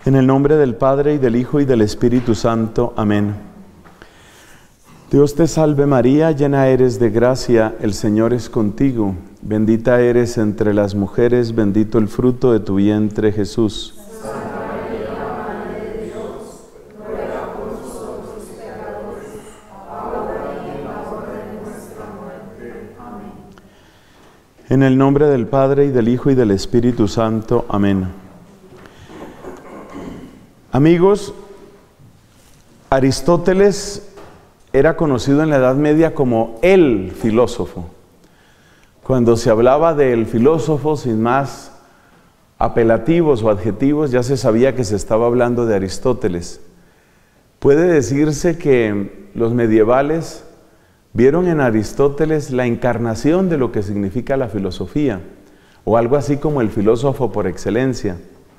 En el nombre del Padre, y del Hijo, y del Espíritu Santo. Amén. Dios te salve María, llena eres de gracia, el Señor es contigo. Bendita eres entre las mujeres, bendito el fruto de tu vientre, Jesús. Santa María, Madre de Dios, ruega por nosotros pecadores, ahora y en la hora de nuestra muerte. Amén. En el nombre del Padre, y del Hijo, y del Espíritu Santo. Amén. Amigos, Aristóteles era conocido en la Edad Media como el filósofo. Cuando se hablaba del filósofo sin más apelativos o adjetivos, ya se sabía que se estaba hablando de Aristóteles. Puede decirse que los medievales vieron en Aristóteles la encarnación de lo que significa la filosofía, o algo así como el filósofo por excelencia.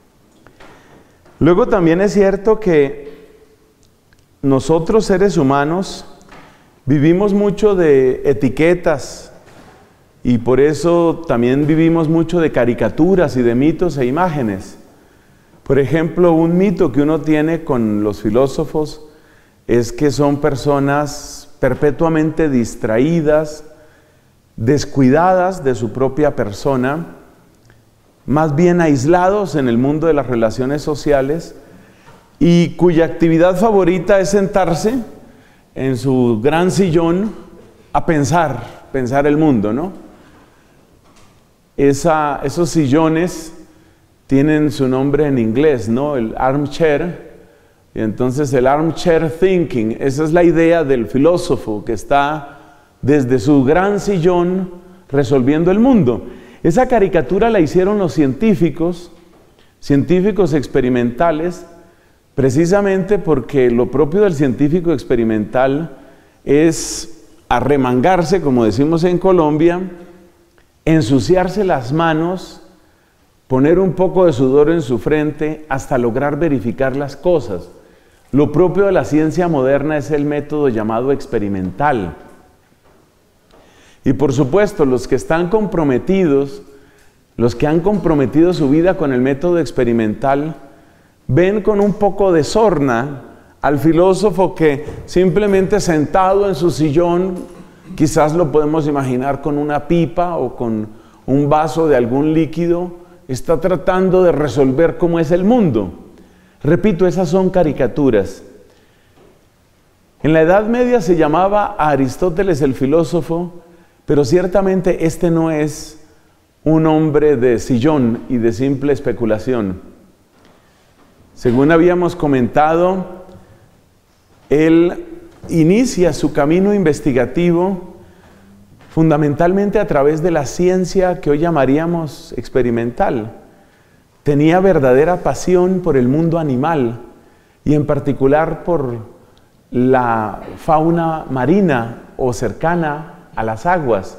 Luego también es cierto que nosotros seres humanos vivimos mucho de etiquetas y por eso también vivimos mucho de caricaturas y de mitos e imágenes. Por ejemplo, un mito que uno tiene con los filósofos es que son personas perpetuamente distraídas, descuidadas de su propia persona, más bien aislados en el mundo de las relaciones sociales y cuya actividad favorita es sentarse en su gran sillón a pensar el mundo, ¿no? Esos sillones tienen su nombre en inglés, ¿no? El armchair, y entonces el armchair thinking, esa es la idea del filósofo que está desde su gran sillón resolviendo el mundo. Esa caricatura la hicieron los científicos experimentales, precisamente porque lo propio del científico experimental es arremangarse, como decimos en Colombia, ensuciarse las manos, poner un poco de sudor en su frente hasta lograr verificar las cosas. Lo propio de la ciencia moderna es el método llamado experimental. Y por supuesto, los que están comprometidos, los que han comprometido su vida con el método experimental, ven con un poco de sorna al filósofo que simplemente sentado en su sillón, quizás lo podemos imaginar con una pipa o con un vaso de algún líquido, está tratando de resolver cómo es el mundo. Repito, esas son caricaturas. En la Edad Media se llamaba a Aristóteles el filósofo, pero ciertamente este no es un hombre de sillón y de simple especulación. Según habíamos comentado, él inicia su camino investigativo fundamentalmente a través de la ciencia que hoy llamaríamos experimental. Tenía verdadera pasión por el mundo animal y en particular por la fauna marina o cercana a las aguas.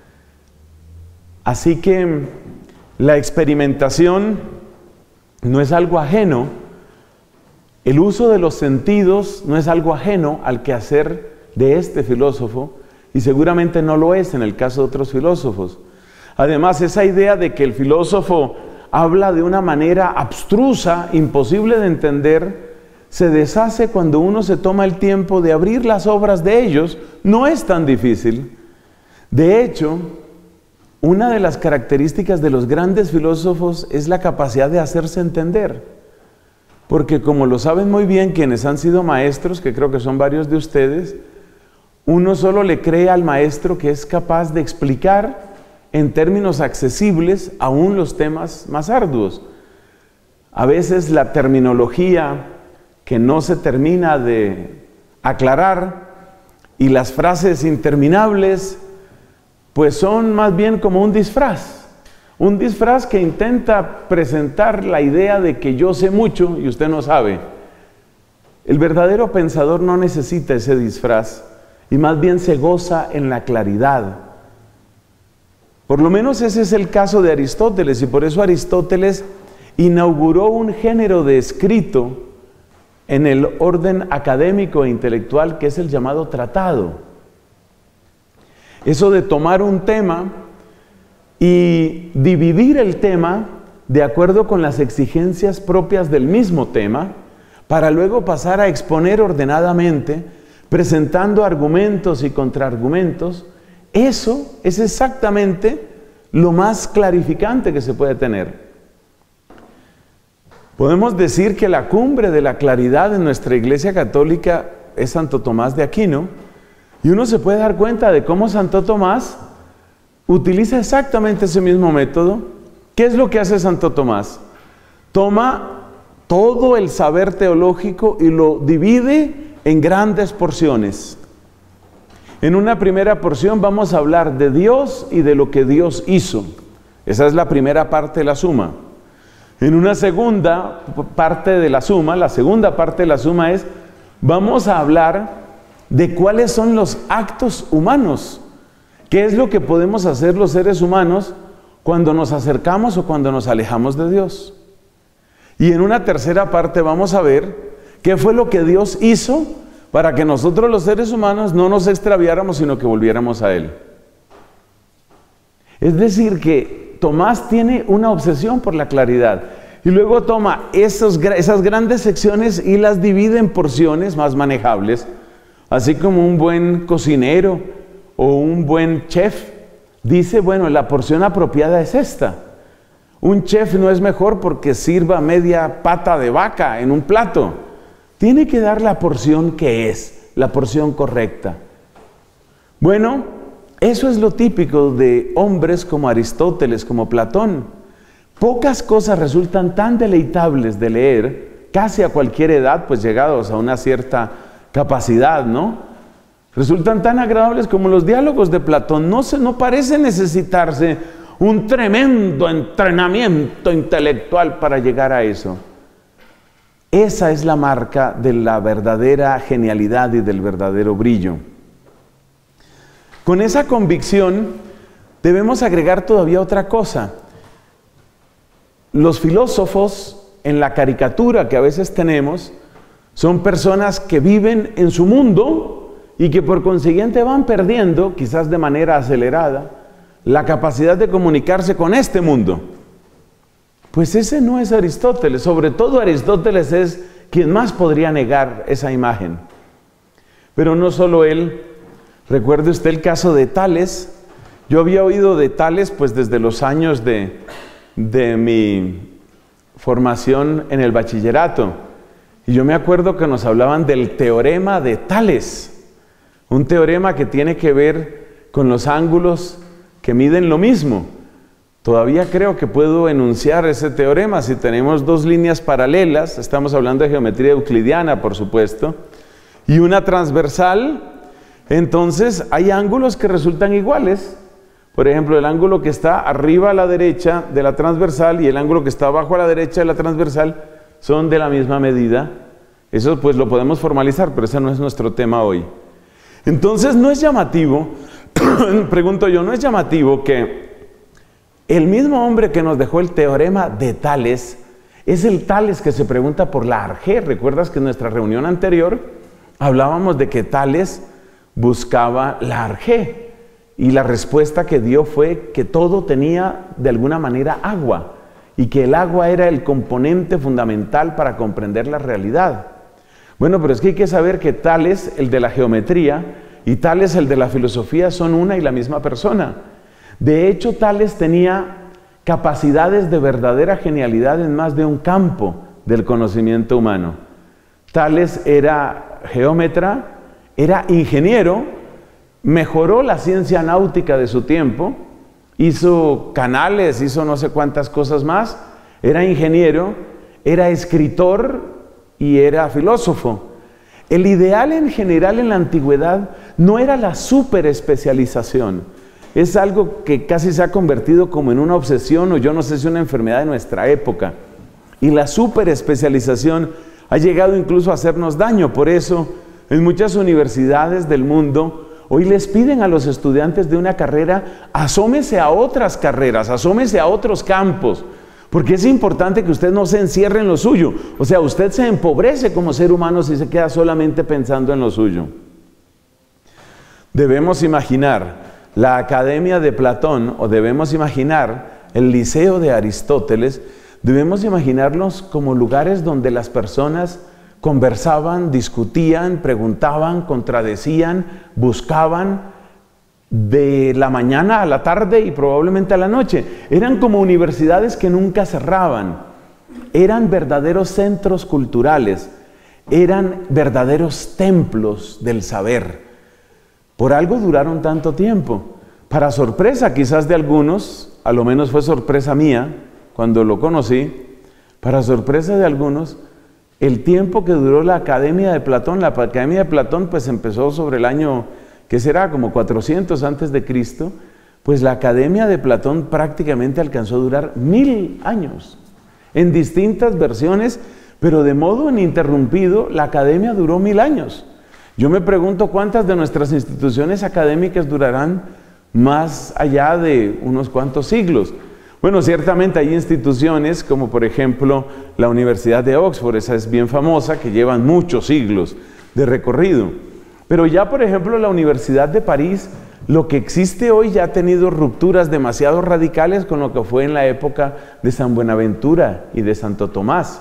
Así que la experimentación no es algo ajeno, el uso de los sentidos no es algo ajeno al quehacer de este filósofo y seguramente no lo es en el caso de otros filósofos. Además, esa idea de que el filósofo habla de una manera abstrusa, imposible de entender, se deshace cuando uno se toma el tiempo de abrir las obras de ellos. No es tan difícil. De hecho, una de las características de los grandes filósofos es la capacidad de hacerse entender. Porque como lo saben muy bien quienes han sido maestros, que creo que son varios de ustedes, uno solo le cree al maestro que es capaz de explicar en términos accesibles aún los temas más arduos. A veces la terminología que no se termina de aclarar y las frases interminables pues son más bien como un disfraz que intenta presentar la idea de que yo sé mucho y usted no sabe. El verdadero pensador no necesita ese disfraz y más bien se goza en la claridad. Por lo menos ese es el caso de Aristóteles y por eso Aristóteles inauguró un género de escrito en el orden académico e intelectual que es el llamado tratado. Eso de tomar un tema y dividir el tema de acuerdo con las exigencias propias del mismo tema, para luego pasar a exponer ordenadamente, presentando argumentos y contraargumentos. Eso es exactamente lo más clarificante que se puede tener. Podemos decir que la cumbre de la claridad en nuestra Iglesia Católica es Santo Tomás de Aquino, y uno se puede dar cuenta de cómo Santo Tomás utiliza exactamente ese mismo método. ¿Qué es lo que hace Santo Tomás? Toma todo el saber teológico y lo divide en grandes porciones. En una primera porción vamos a hablar de Dios y de lo que Dios hizo. Esa es la primera parte de la suma. En una segunda parte de la suma, la segunda parte de la suma es, vamos a hablar de cuáles son los actos humanos. ¿Qué es lo que podemos hacer los seres humanos cuando nos acercamos o cuando nos alejamos de Dios? Y en una tercera parte vamos a ver qué fue lo que Dios hizo para que nosotros los seres humanos no nos extraviáramos, sino que volviéramos a Él. Es decir, que Tomás tiene una obsesión por la claridad, y luego toma esas grandes secciones y las divide en porciones más manejables, así como un buen cocinero o un buen chef dice, bueno, la porción apropiada es esta. Un chef no es mejor porque sirva media pata de vaca en un plato. Tiene que dar la porción que es, la porción correcta. Bueno, eso es lo típico de hombres como Aristóteles, como Platón. Pocas cosas resultan tan deleitables de leer, casi a cualquier edad, pues llegados a una cierta capacidad, ¿no? Resultan tan agradables como los diálogos de Platón. No parece necesitarse un tremendo entrenamiento intelectual para llegar a eso. Esa es la marca de la verdadera genialidad y del verdadero brillo. Con esa convicción debemos agregar todavía otra cosa. Los filósofos, en la caricatura que a veces tenemos, son personas que viven en su mundo y que por consiguiente van perdiendo, quizás de manera acelerada, la capacidad de comunicarse con este mundo. Pues ese no es Aristóteles. Sobre todo Aristóteles es quien más podría negar esa imagen. Pero no solo él. Recuerde usted el caso de Tales. Yo había oído de Tales pues desde los años de mi formación en el bachillerato. Y yo me acuerdo que nos hablaban del teorema de Tales. Un teorema que tiene que ver con los ángulos que miden lo mismo. Todavía creo que puedo enunciar ese teorema. Si tenemos dos líneas paralelas, estamos hablando de geometría euclidiana, por supuesto, y una transversal, entonces hay ángulos que resultan iguales. Por ejemplo, el ángulo que está arriba a la derecha de la transversal y el ángulo que está abajo a la derecha de la transversal son de la misma medida. Eso pues lo podemos formalizar, pero ese no es nuestro tema hoy. Entonces no es llamativo, pregunto yo, ¿no es llamativo que el mismo hombre que nos dejó el teorema de Tales es el Tales que se pregunta por la arjé? ¿Recuerdas que en nuestra reunión anterior hablábamos de que Tales buscaba la arjé? Y la respuesta que dio fue que todo tenía de alguna manera agua y que el agua era el componente fundamental para comprender la realidad. Bueno, pero es que hay que saber que Tales, el de la geometría, y Tales, el de la filosofía, son una y la misma persona. De hecho, Tales tenía capacidades de verdadera genialidad en más de un campo del conocimiento humano. Tales era geómetra, era ingeniero, mejoró la ciencia náutica de su tiempo, hizo canales, hizo no sé cuántas cosas más, era ingeniero, era escritor y era filósofo. El ideal en general en la antigüedad no era la superespecialización. Es algo que casi se ha convertido como en una obsesión o yo no sé si una enfermedad de nuestra época. Y la superespecialización ha llegado incluso a hacernos daño. Por eso, en muchas universidades del mundo, hoy les piden a los estudiantes de una carrera, asómese a otras carreras, asómese a otros campos, porque es importante que usted no se encierre en lo suyo. O sea, usted se empobrece como ser humano si se queda solamente pensando en lo suyo. Debemos imaginar la academia de Platón, o debemos imaginar el Liceo de Aristóteles, debemos imaginarnos como lugares donde las personas conversaban, discutían, preguntaban, contradecían, buscaban de la mañana a la tarde y probablemente a la noche. Eran como universidades que nunca cerraban. Eran verdaderos centros culturales. Eran verdaderos templos del saber. Por algo duraron tanto tiempo. Para sorpresa quizás de algunos, a lo menos fue sorpresa mía cuando lo conocí, para sorpresa de algunos, el tiempo que duró la Academia de Platón pues empezó sobre el año, ¿qué será? Como 400 antes de Cristo, pues la Academia de Platón prácticamente alcanzó a durar 1000 años, en distintas versiones, pero de modo ininterrumpido, la Academia duró 1000 años. Yo me pregunto cuántas de nuestras instituciones académicas durarán más allá de unos cuantos siglos. Bueno, ciertamente hay instituciones como por ejemplo la Universidad de Oxford, esa es bien famosa, que llevan muchos siglos de recorrido. Pero ya por ejemplo la Universidad de París, lo que existe hoy ya ha tenido rupturas demasiado radicales con lo que fue en la época de San Buenaventura y de Santo Tomás.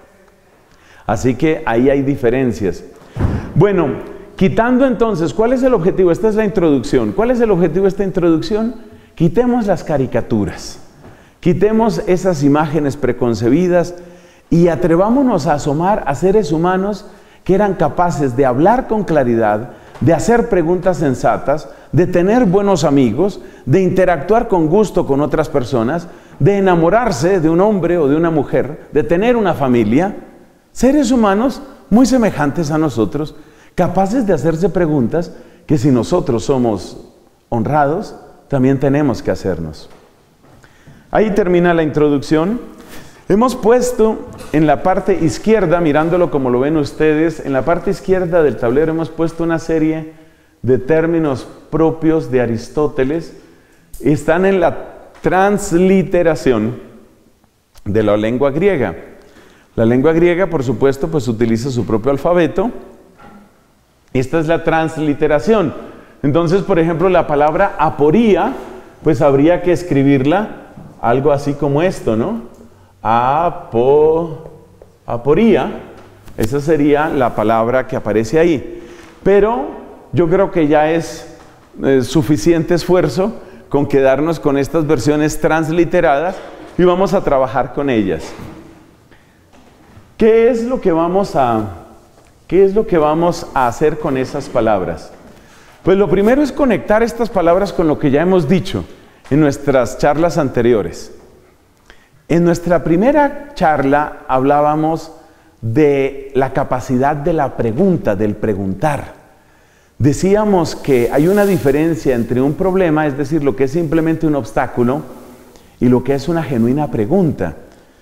Así que ahí hay diferencias. Bueno, quitando entonces, ¿cuál es el objetivo? Esta es la introducción. ¿Cuál es el objetivo de esta introducción? Quitemos las caricaturas. Quitemos esas imágenes preconcebidas y atrevámonos a asomar a seres humanos que eran capaces de hablar con claridad, de hacer preguntas sensatas, de tener buenos amigos, de interactuar con gusto con otras personas, de enamorarse de un hombre o de una mujer, de tener una familia. Seres humanos muy semejantes a nosotros, capaces de hacerse preguntas que si nosotros somos honrados, también tenemos que hacernos. Ahí termina la introducción. Hemos puesto en la parte izquierda, mirándolo como lo ven ustedes, en la parte izquierda del tablero hemos puesto una serie de términos propios de Aristóteles. Están en la transliteración de la lengua griega. La lengua griega, por supuesto, pues utiliza su propio alfabeto. Esta es la transliteración. Entonces, por ejemplo, la palabra aporía, pues habría que escribirla algo así como esto, ¿no? Aporía, esa sería la palabra que aparece ahí. Pero yo creo que ya es suficiente esfuerzo con quedarnos con estas versiones transliteradas y vamos a trabajar con ellas. ¿Qué es lo que vamos a hacer con esas palabras? Pues lo primero es conectar estas palabras con lo que ya hemos dicho en nuestras charlas anteriores. En nuestra primera charla hablábamos de la capacidad de la pregunta, del preguntar. Decíamos que hay una diferencia entre un problema, es decir, lo que es simplemente un obstáculo, y lo que es una genuina pregunta.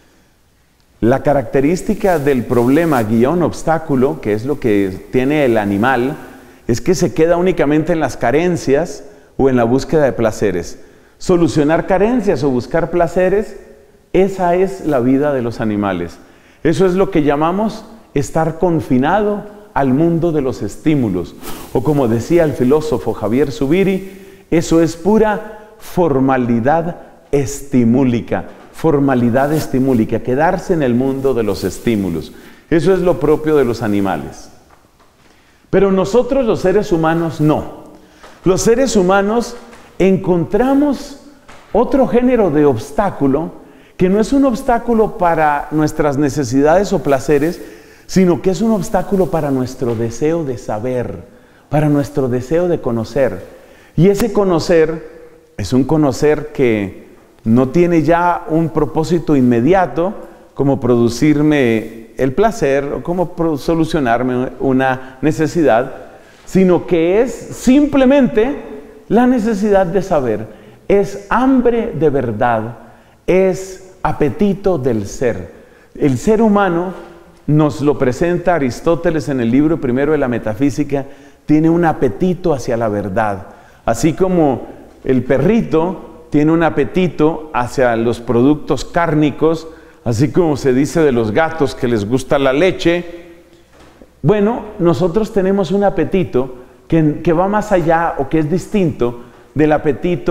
La característica del problema guión obstáculo, que es lo que tiene el animal, es que se queda únicamente en las carencias o en la búsqueda de placeres. Solucionar carencias o buscar placeres, esa es la vida de los animales. Eso es lo que llamamos estar confinado al mundo de los estímulos. O como decía el filósofo Javier Zubiri, eso es pura formalidad estimúlica. Formalidad estimúlica, quedarse en el mundo de los estímulos. Eso es lo propio de los animales. Pero nosotros los seres humanos no. Los seres humanos encontramos otro género de obstáculo que no es un obstáculo para nuestras necesidades o placeres, sino que es un obstáculo para nuestro deseo de saber, para nuestro deseo de conocer. Y ese conocer es un conocer que no tiene ya un propósito inmediato, como producirme el placer o como solucionarme una necesidad, sino que es simplemente la necesidad de saber, es hambre de verdad, es apetito del ser. El ser humano, nos lo presenta Aristóteles en el libro primero de la Metafísica, tiene un apetito hacia la verdad, así como el perrito tiene un apetito hacia los productos cárnicos, así como se dice de los gatos que les gusta la leche. Bueno, nosotros tenemos un apetito que va más allá o que es distinto del apetito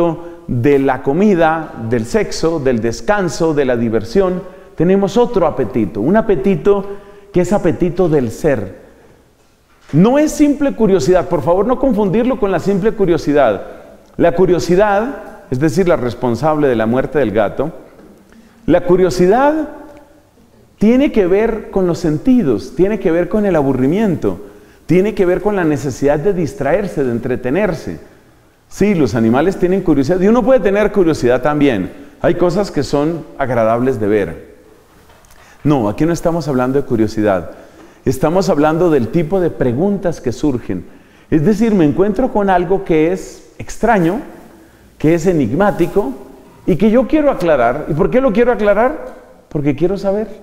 de la comida, del sexo, del descanso, de la diversión, tenemos otro apetito, un apetito que es apetito del ser. No es simple curiosidad, por favor no confundirlo con la simple curiosidad. La curiosidad, es decir, la responsable de la muerte del gato, la curiosidad tiene que ver con los sentidos, tiene que ver con el aburrimiento, tiene que ver con la necesidad de distraerse, de entretenerse. Sí, los animales tienen curiosidad y uno puede tener curiosidad también. Hay cosas que son agradables de ver. No, aquí no estamos hablando de curiosidad. Estamos hablando del tipo de preguntas que surgen. Es decir, me encuentro con algo que es extraño, que es enigmático y que yo quiero aclarar. ¿Y por qué lo quiero aclarar? Porque quiero saber.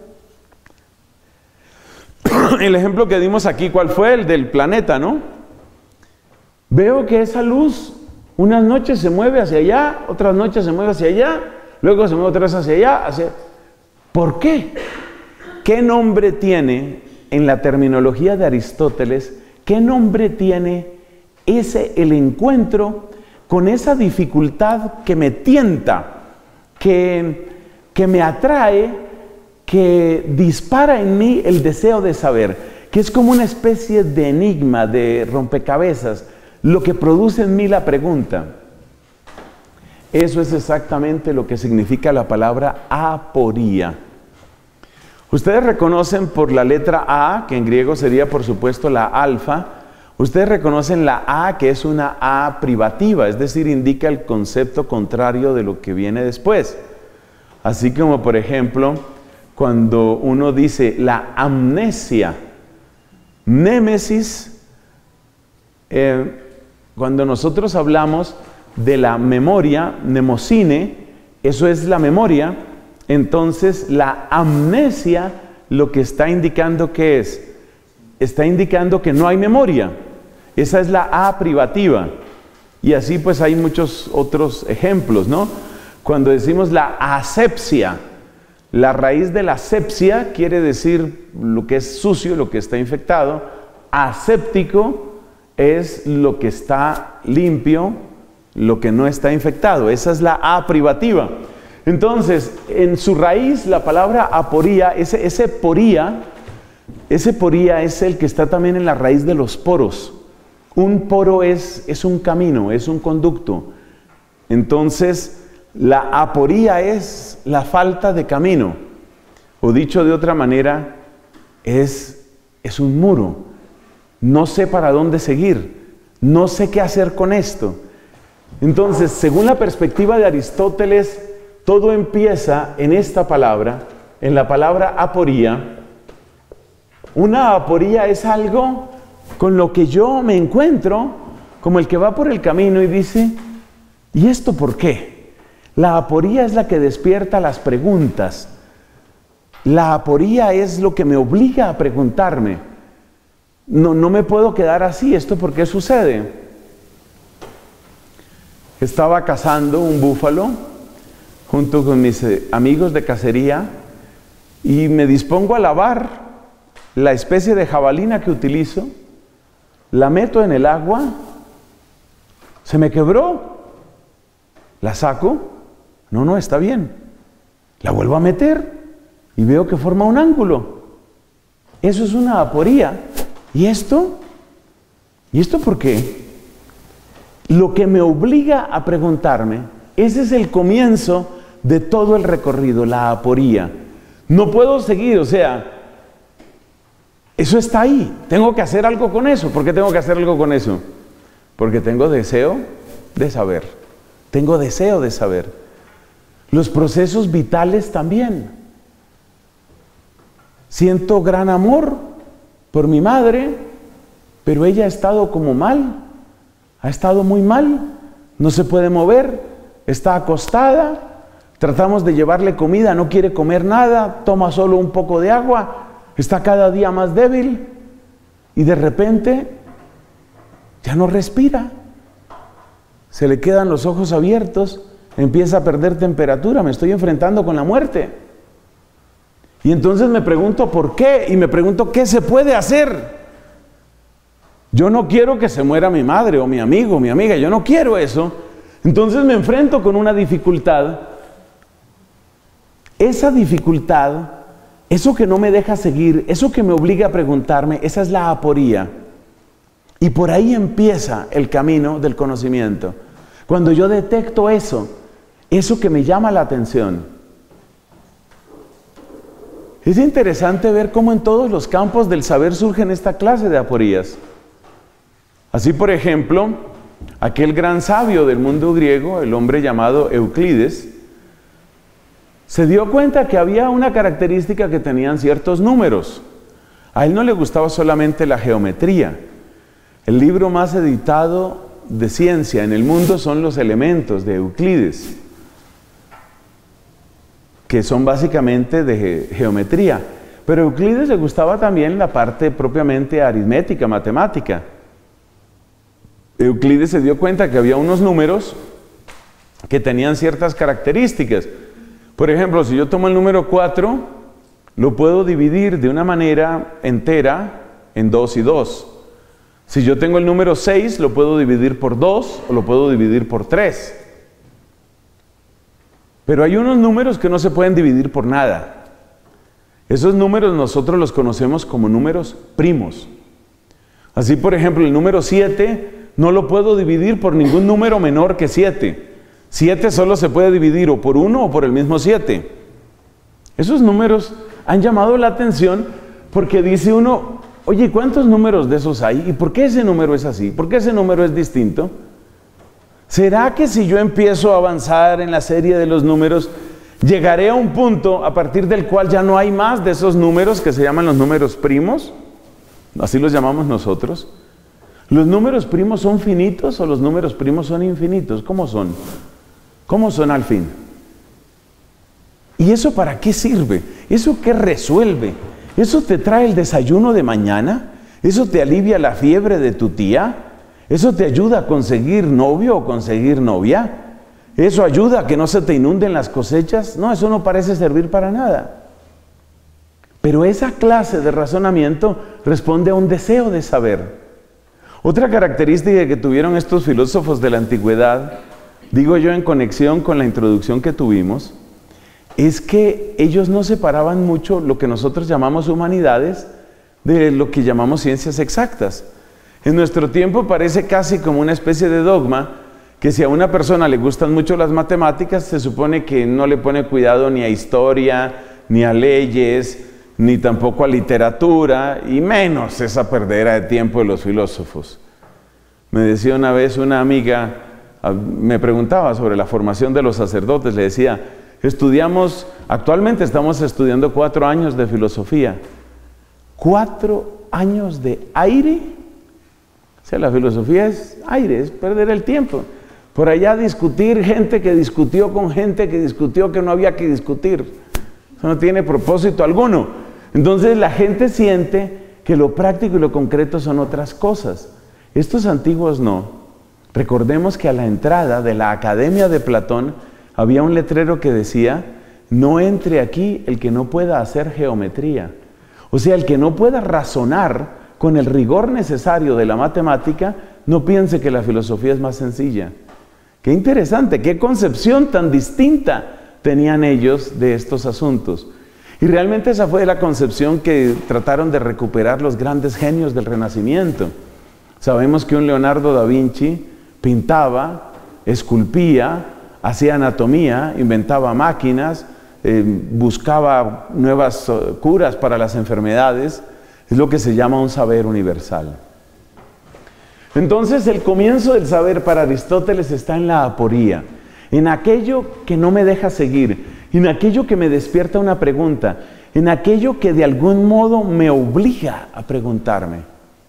El ejemplo que dimos aquí, ¿cuál fue? El del planeta, ¿no? Veo que esa luz unas noches se mueve hacia allá, otras noches se mueve hacia allá, luego se mueve otra vez hacia allá, hacia... ¿Por qué? ¿Qué nombre tiene, en la terminología de Aristóteles, qué nombre tiene el encuentro con esa dificultad que me tienta, que me atrae, que dispara en mí el deseo de saber, que es como una especie de enigma, de rompecabezas, lo que produce en mí la pregunta? Eso es exactamente lo que significa la palabra aporía. Ustedes reconocen por la letra A, que en griego sería por supuesto la alfa, ustedes reconocen la A, que es una A privativa, es decir, indica el concepto contrario de lo que viene después. Así como por ejemplo, cuando uno dice la amnesia, némesis, cuando nosotros hablamos de la memoria, mnemosine, eso es la memoria, entonces la amnesia lo que está indicando que está indicando que no hay memoria. Esa es la A privativa. Y así pues hay muchos otros ejemplos, ¿no? Cuando decimos la asepsia, la raíz de la asepsia quiere decir lo que es sucio, lo que está infectado. Aséptico es lo que está limpio, lo que no está infectado. Esa es la A privativa. Entonces, en su raíz, la palabra aporía, ese poría es el que está también en la raíz de los poros. Un poro es un camino, es un conducto. Entonces, la aporía es la falta de camino. O dicho de otra manera, es un muro. No sé para dónde seguir. No sé qué hacer con esto. Entonces, según la perspectiva de Aristóteles, todo empieza en esta palabra, en la palabra aporía. Una aporía es algo con lo que yo me encuentro, como el que va por el camino y dice, ¿y esto por qué? La aporía es la que despierta las preguntas. La aporía es lo que me obliga a preguntarme. No me puedo quedar así, ¿esto por qué sucede? Estaba cazando un búfalo junto con mis amigos de cacería y me dispongo a lavar la especie de jabalina que utilizo, la meto en el agua, se me quebró, la saco, no, está bien, la vuelvo a meter y veo que forma un ángulo. Eso es una aporía. ¿Y esto? ¿Y esto por qué? Lo que me obliga a preguntarme, ese es el comienzo de todo el recorrido, la aporía. No puedo seguir, o sea, eso está ahí, tengo que hacer algo con eso. ¿Por qué tengo que hacer algo con eso? Porque tengo deseo de saber, tengo deseo de saber. Los procesos vitales también. Siento gran amor por mi madre, pero ella ha estado como mal, ha estado muy mal, no se puede mover, está acostada, tratamos de llevarle comida, no quiere comer nada, toma solo un poco de agua, está cada día más débil y de repente ya no respira, se le quedan los ojos abiertos, empieza a perder temperatura, me estoy enfrentando con la muerte. Y entonces me pregunto por qué, y me pregunto qué se puede hacer. Yo no quiero que se muera mi madre o mi amigo, mi amiga, yo no quiero eso. Entonces me enfrento con una dificultad. Esa dificultad, eso que no me deja seguir, eso que me obliga a preguntarme, esa es la aporía. Y por ahí empieza el camino del conocimiento. Cuando yo detecto eso que me llama la atención. Es interesante ver cómo en todos los campos del saber surgen esta clase de aporías. Así, por ejemplo, aquel gran sabio del mundo griego, el hombre llamado Euclides, se dio cuenta que había una característica que tenían ciertos números. A él no le gustaba solamente la geometría. El libro más editado de ciencia en el mundo son los Elementos de Euclides, que son básicamente de geometría. Pero a Euclides le gustaba también la parte propiamente aritmética, matemática. Euclides se dio cuenta que había unos números que tenían ciertas características. Por ejemplo, si yo tomo el número 4, lo puedo dividir de una manera entera en 2 y 2. Si yo tengo el número 6, lo puedo dividir por 2 o lo puedo dividir por 3. Pero hay unos números que no se pueden dividir por nada. Esos números nosotros los conocemos como números primos. Así, por ejemplo, el número 7 no lo puedo dividir por ningún número menor que 7. 7 solo se puede dividir o por 1 o por el mismo 7. Esos números han llamado la atención porque dice uno, oye, ¿cuántos números de esos hay? ¿Y por qué ese número es así? ¿Por qué ese número es distinto? ¿Será que si yo empiezo a avanzar en la serie de los números, llegaré a un punto a partir del cual ya no hay más de esos números que se llaman los números primos? Así los llamamos nosotros. ¿Los números primos son finitos o los números primos son infinitos? ¿Cómo son? ¿Cómo son al fin? ¿Y eso para qué sirve? ¿Eso qué resuelve? ¿Eso te trae el desayuno de mañana? ¿Eso te alivia la fiebre de tu tía? ¿Eso te ayuda a conseguir novio o conseguir novia? ¿Eso ayuda a que no se te inunden las cosechas? No, eso no parece servir para nada. Pero esa clase de razonamiento responde a un deseo de saber. Otra característica que tuvieron estos filósofos de la antigüedad, digo yo en conexión con la introducción que tuvimos, es que ellos no separaban mucho lo que nosotros llamamos humanidades de lo que llamamos ciencias exactas. En nuestro tiempo parece casi como una especie de dogma que si a una persona le gustan mucho las matemáticas, se supone que no le pone cuidado ni a historia, ni a leyes, ni tampoco a literatura, y menos esa perdera de tiempo de los filósofos. Me decía una vez una amiga, me preguntaba sobre la formación de los sacerdotes, le decía, actualmente estamos estudiando 4 años de filosofía. 4 años de aire. O sea, la filosofía es aire, es perder el tiempo. Por allá discutir gente que discutió con gente que discutió que no había que discutir. Eso no tiene propósito alguno. Entonces la gente siente que lo práctico y lo concreto son otras cosas. Estos antiguos no. Recordemos que a la entrada de la Academia de Platón había un letrero que decía, no entre aquí el que no pueda hacer geometría. O sea, el que no pueda razonar con el rigor necesario de la matemática, no piense que la filosofía es más sencilla. Qué interesante, qué concepción tan distinta tenían ellos de estos asuntos. Y realmente esa fue la concepción que trataron de recuperar los grandes genios del Renacimiento. Sabemos que un Leonardo da Vinci pintaba, esculpía, hacía anatomía, inventaba máquinas, buscaba nuevas curas para las enfermedades. Es lo que se llama un saber universal. Entonces, el comienzo del saber para Aristóteles está en la aporía, en aquello que no me deja seguir, en aquello que me despierta una pregunta, en aquello que de algún modo me obliga a preguntarme.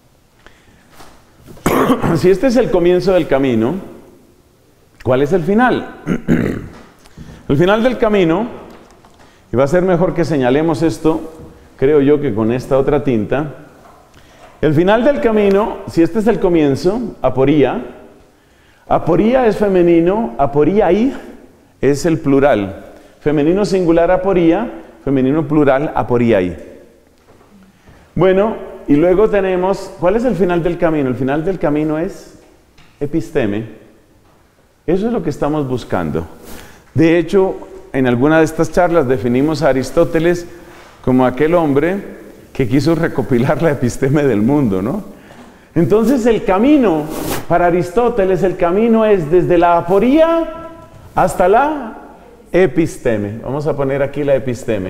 Si este es el comienzo del camino, ¿cuál es el final? El final del camino, y va a ser mejor que señalemos esto, creo yo que con esta otra tinta, el final del camino, si este es el comienzo, aporía. Aporía es femenino, aporíai es el plural. Femenino singular aporía, femenino plural aporíai. Bueno, y luego tenemos, ¿cuál es el final del camino? El final del camino es episteme. Eso es lo que estamos buscando. De hecho, en alguna de estas charlas definimos a Aristóteles como aquel hombre que quiso recopilar la episteme del mundo, ¿no? Entonces el camino para Aristóteles, el camino es desde la aporía hasta la episteme. Vamos a poner aquí la episteme.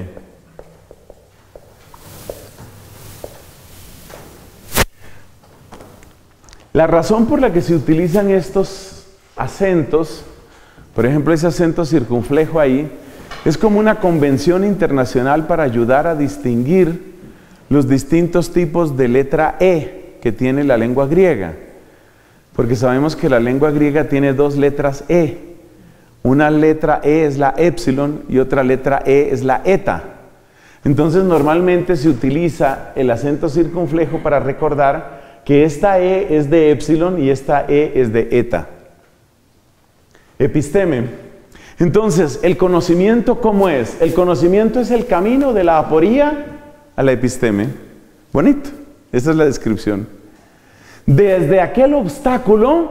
La razón por la que se utilizan estos acentos, por ejemplo ese acento circunflejo ahí, es como una convención internacional para ayudar a distinguir los distintos tipos de letra E que tiene la lengua griega. Porque sabemos que la lengua griega tiene dos letras E. Una letra E es la épsilon y otra letra E es la eta. Entonces normalmente se utiliza el acento circunflejo para recordar que esta E es de épsilon y esta E es de eta. Episteme. Entonces, ¿el conocimiento cómo es? El conocimiento es el camino de la aporía a la episteme. Bonito. Esa es la descripción. Desde aquel obstáculo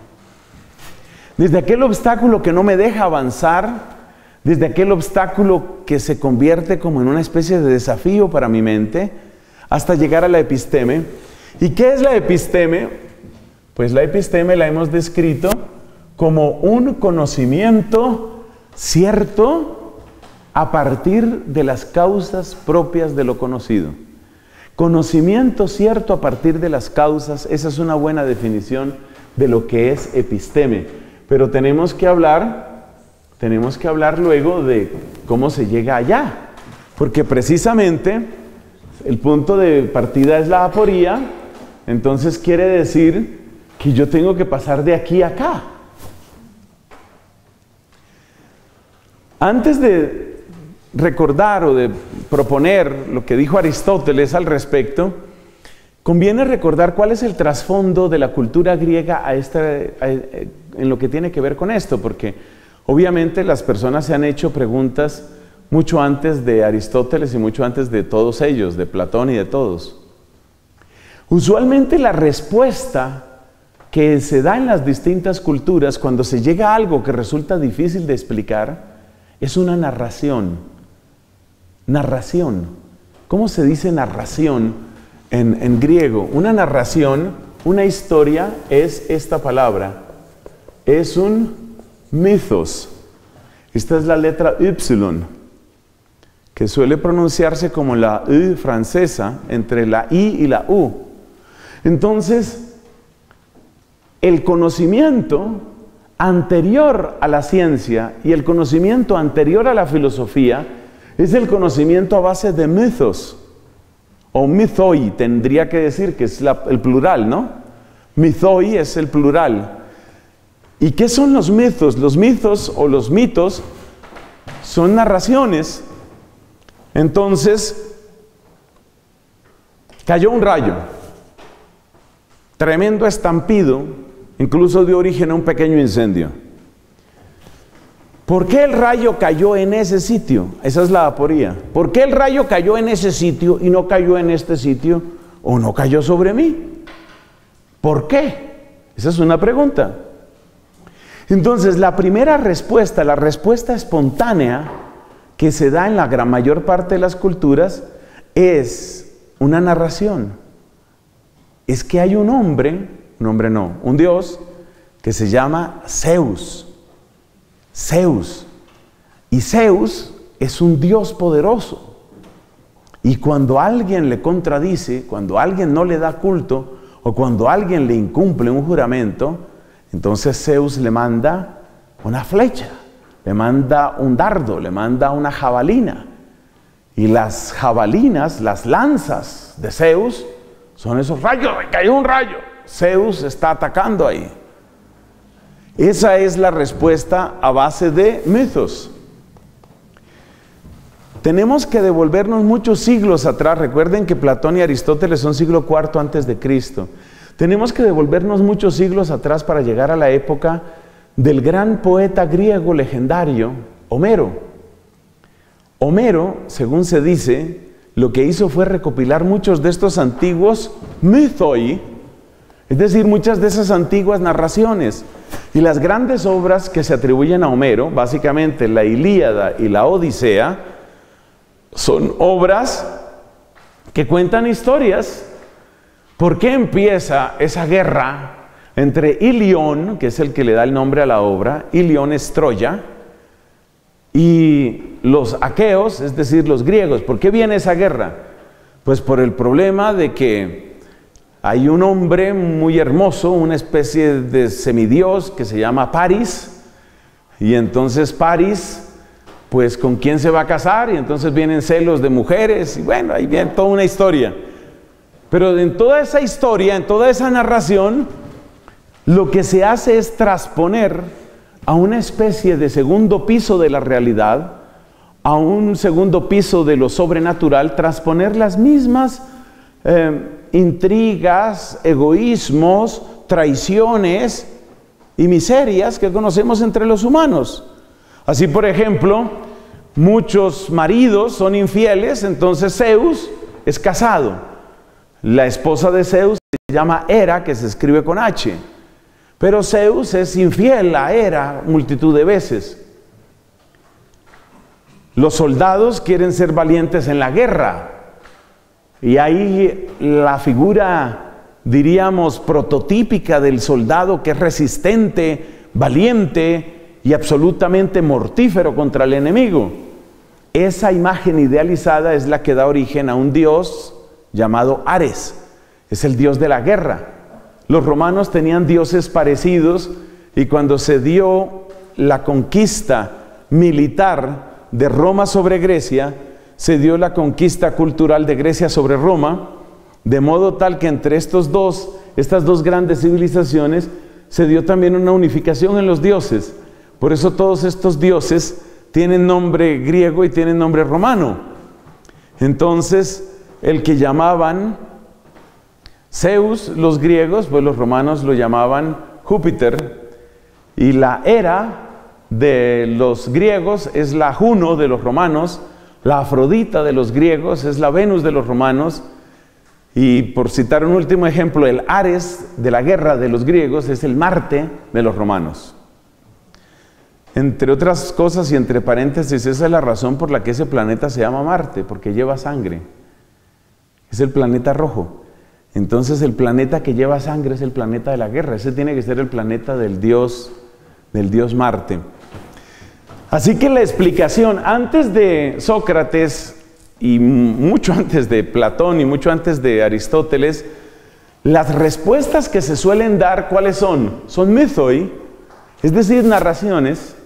que no me deja avanzar, desde aquel obstáculo que se convierte como en una especie de desafío para mi mente, hasta llegar a la episteme. ¿Y qué es la episteme? Pues la episteme la hemos descrito como un conocimiento cierto a partir de las causas propias de lo conocido. Conocimiento cierto a partir de las causas, esa es una buena definición de lo que es episteme. Pero tenemos que hablar luego de cómo se llega allá. Porque precisamente el punto de partida es la aporía, entonces quiere decir que yo tengo que pasar de aquí a acá. Antes de recordar o de proponer lo que dijo Aristóteles al respecto, conviene recordar cuál es el trasfondo de la cultura griega en lo que tiene que ver con esto, porque obviamente las personas se han hecho preguntas mucho antes de Aristóteles y mucho antes de todos ellos, de Platón y de todos. Usualmente la respuesta que se da en las distintas culturas cuando se llega a algo que resulta difícil de explicar es una narración. Narración. ¿Cómo se dice narración en griego? Una narración, una historia es esta palabra. Es un mythos. Esta es la letra Y, que suele pronunciarse como la U francesa, entre la I y la U. Entonces, el conocimiento anterior a la ciencia y el conocimiento anterior a la filosofía es el conocimiento a base de mitos, o mythoi, tendría que decir que es el plural, ¿no? Mythoi es el plural. ¿Y qué son los mitos? Los mitos o los mitos son narraciones. Entonces, cayó un rayo, tremendo estampido, incluso dio origen a un pequeño incendio. ¿Por qué el rayo cayó en ese sitio? Esa es la aporía. ¿Por qué el rayo cayó en ese sitio y no cayó en este sitio? ¿O no cayó sobre mí? ¿Por qué? Esa es una pregunta. Entonces, la primera respuesta, la respuesta espontánea que se da en la gran mayor parte de las culturas es una narración. Es que hay un Dios que se llama Zeus. Zeus. Y Zeus es un Dios poderoso. Y cuando alguien le contradice, cuando alguien no le da culto, o cuando alguien le incumple un juramento, entonces Zeus le manda una flecha, le manda un dardo, le manda una jabalina. Y las jabalinas, las lanzas de Zeus, son esos rayos. ¡Cayó un rayo! Zeus está atacando ahí. Esa es la respuesta a base de mitos. Tenemos que devolvernos muchos siglos atrás. Recuerden que Platón y Aristóteles son siglo IV antes de Cristo. Tenemos que devolvernos muchos siglos atrás para llegar a la época del gran poeta griego legendario, Homero. Homero, según se dice, lo que hizo fue recopilar muchos de estos antiguos mythoi, es decir, muchas de esas antiguas narraciones. Y las grandes obras que se atribuyen a Homero, básicamente la Ilíada y la Odisea, son obras que cuentan historias. ¿Por qué empieza esa guerra entre Ilión, que es el que le da el nombre a la obra? Ilión es Troya, y los aqueos, es decir, los griegos. ¿Por qué viene esa guerra? Pues por el problema de que hay un hombre muy hermoso, una especie de semidios que se llama Paris, y entonces Paris, pues ¿con quién se va a casar? Y entonces vienen celos de mujeres, y bueno, ahí viene toda una historia. Pero en toda esa historia, en toda esa narración, lo que se hace es trasponer a una especie de segundo piso de la realidad, a un segundo piso de lo sobrenatural, trasponer las mismas intrigas, egoísmos, traiciones y miserias que conocemos entre los humanos. Así, por ejemplo, muchos maridos son infieles, entonces Zeus es casado. La esposa de Zeus se llama Hera, que se escribe con H. Pero Zeus es infiel a Hera multitud de veces. Los soldados quieren ser valientes en la guerra. Y ahí la figura, diríamos, prototípica del soldado que es resistente, valiente y absolutamente mortífero contra el enemigo. Esa imagen idealizada es la que da origen a un dios llamado Ares. Es el dios de la guerra. Los romanos tenían dioses parecidos y cuando se dio la conquista militar de Roma sobre Grecia, se dio la conquista cultural de Grecia sobre Roma, de modo tal que entre estas dos grandes civilizaciones se dio también una unificación en los dioses. Por eso todos estos dioses tienen nombre griego y tienen nombre romano. Entonces, el que llamaban Zeus los griegos, pues los romanos lo llamaban Júpiter, y la Hera de los griegos es la Juno de los romanos, la Afrodita de los griegos es la Venus de los romanos, y por citar un último ejemplo, el Ares de la guerra de los griegos es el Marte de los romanos. Entre otras cosas y entre paréntesis, esa es la razón por la que ese planeta se llama Marte, porque lleva sangre. Es el planeta rojo. Entonces el planeta que lleva sangre es el planeta de la guerra. Ese tiene que ser el planeta del dios Marte. Así que la explicación, antes de Sócrates y mucho antes de Platón y mucho antes de Aristóteles, las respuestas que se suelen dar, ¿cuáles son? Son mythoi, es decir, narraciones.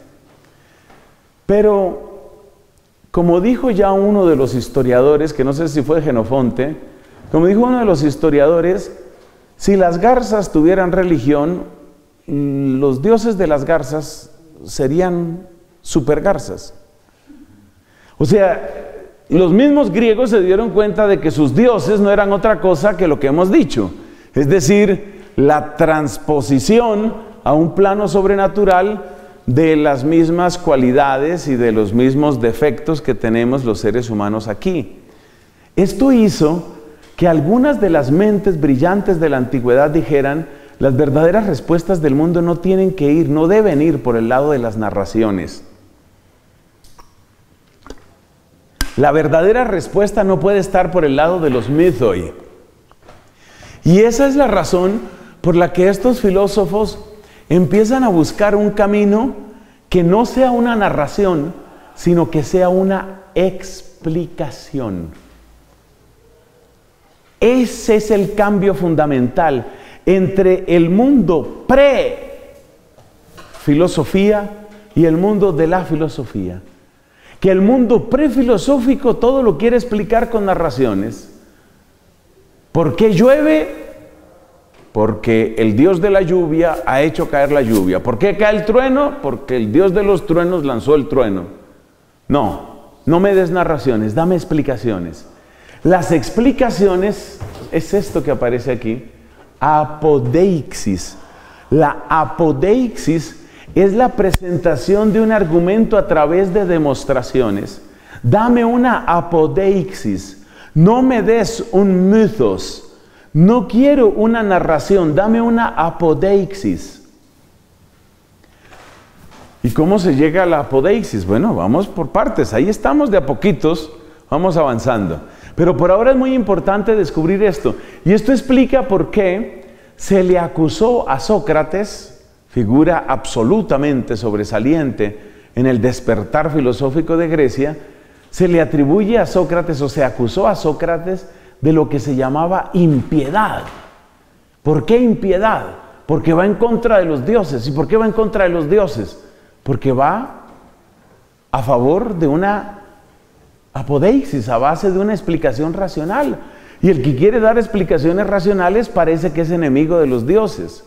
Pero, como dijo ya uno de los historiadores, que no sé si fue Jenofonte, como dijo uno de los historiadores, si las garzas tuvieran religión, los dioses de las garzas serían supergarzas. O sea, los mismos griegos se dieron cuenta de que sus dioses no eran otra cosa que lo que hemos dicho. Es decir, la transposición a un plano sobrenatural de las mismas cualidades y de los mismos defectos que tenemos los seres humanos aquí. Esto hizo que algunas de las mentes brillantes de la antigüedad dijeran: las verdaderas respuestas del mundo no tienen que ir, no deben ir por el lado de las narraciones. La verdadera respuesta no puede estar por el lado de los mythoi. Y esa es la razón por la que estos filósofos empiezan a buscar un camino que no sea una narración, sino que sea una explicación. Ese es el cambio fundamental entre el mundo pre-filosofía y el mundo de la filosofía. Que el mundo prefilosófico todo lo quiere explicar con narraciones. ¿Por qué llueve? Porque el Dios de la lluvia ha hecho caer la lluvia. ¿Por qué cae el trueno? Porque el Dios de los truenos lanzó el trueno. No me des narraciones, dame explicaciones. Las explicaciones es esto que aparece aquí, apodeixis. La apodeixis es la presentación de un argumento a través de demostraciones. Dame una apodeixis, no me des un mythos, no quiero una narración, dame una apodeixis. ¿Y cómo se llega a la apodeixis? Bueno, vamos por partes, ahí estamos de a poquitos, vamos avanzando. Pero por ahora es muy importante descubrir esto. Y esto explica por qué se le acusó a Sócrates, figura absolutamente sobresaliente en el despertar filosófico de Grecia, se le atribuye a Sócrates o se acusó a Sócrates de lo que se llamaba impiedad. ¿Por qué impiedad? Porque va en contra de los dioses. ¿Y por qué va en contra de los dioses? Porque va a favor de una apodeixis, a base de una explicación racional. Y el que quiere dar explicaciones racionales parece que es enemigo de los dioses.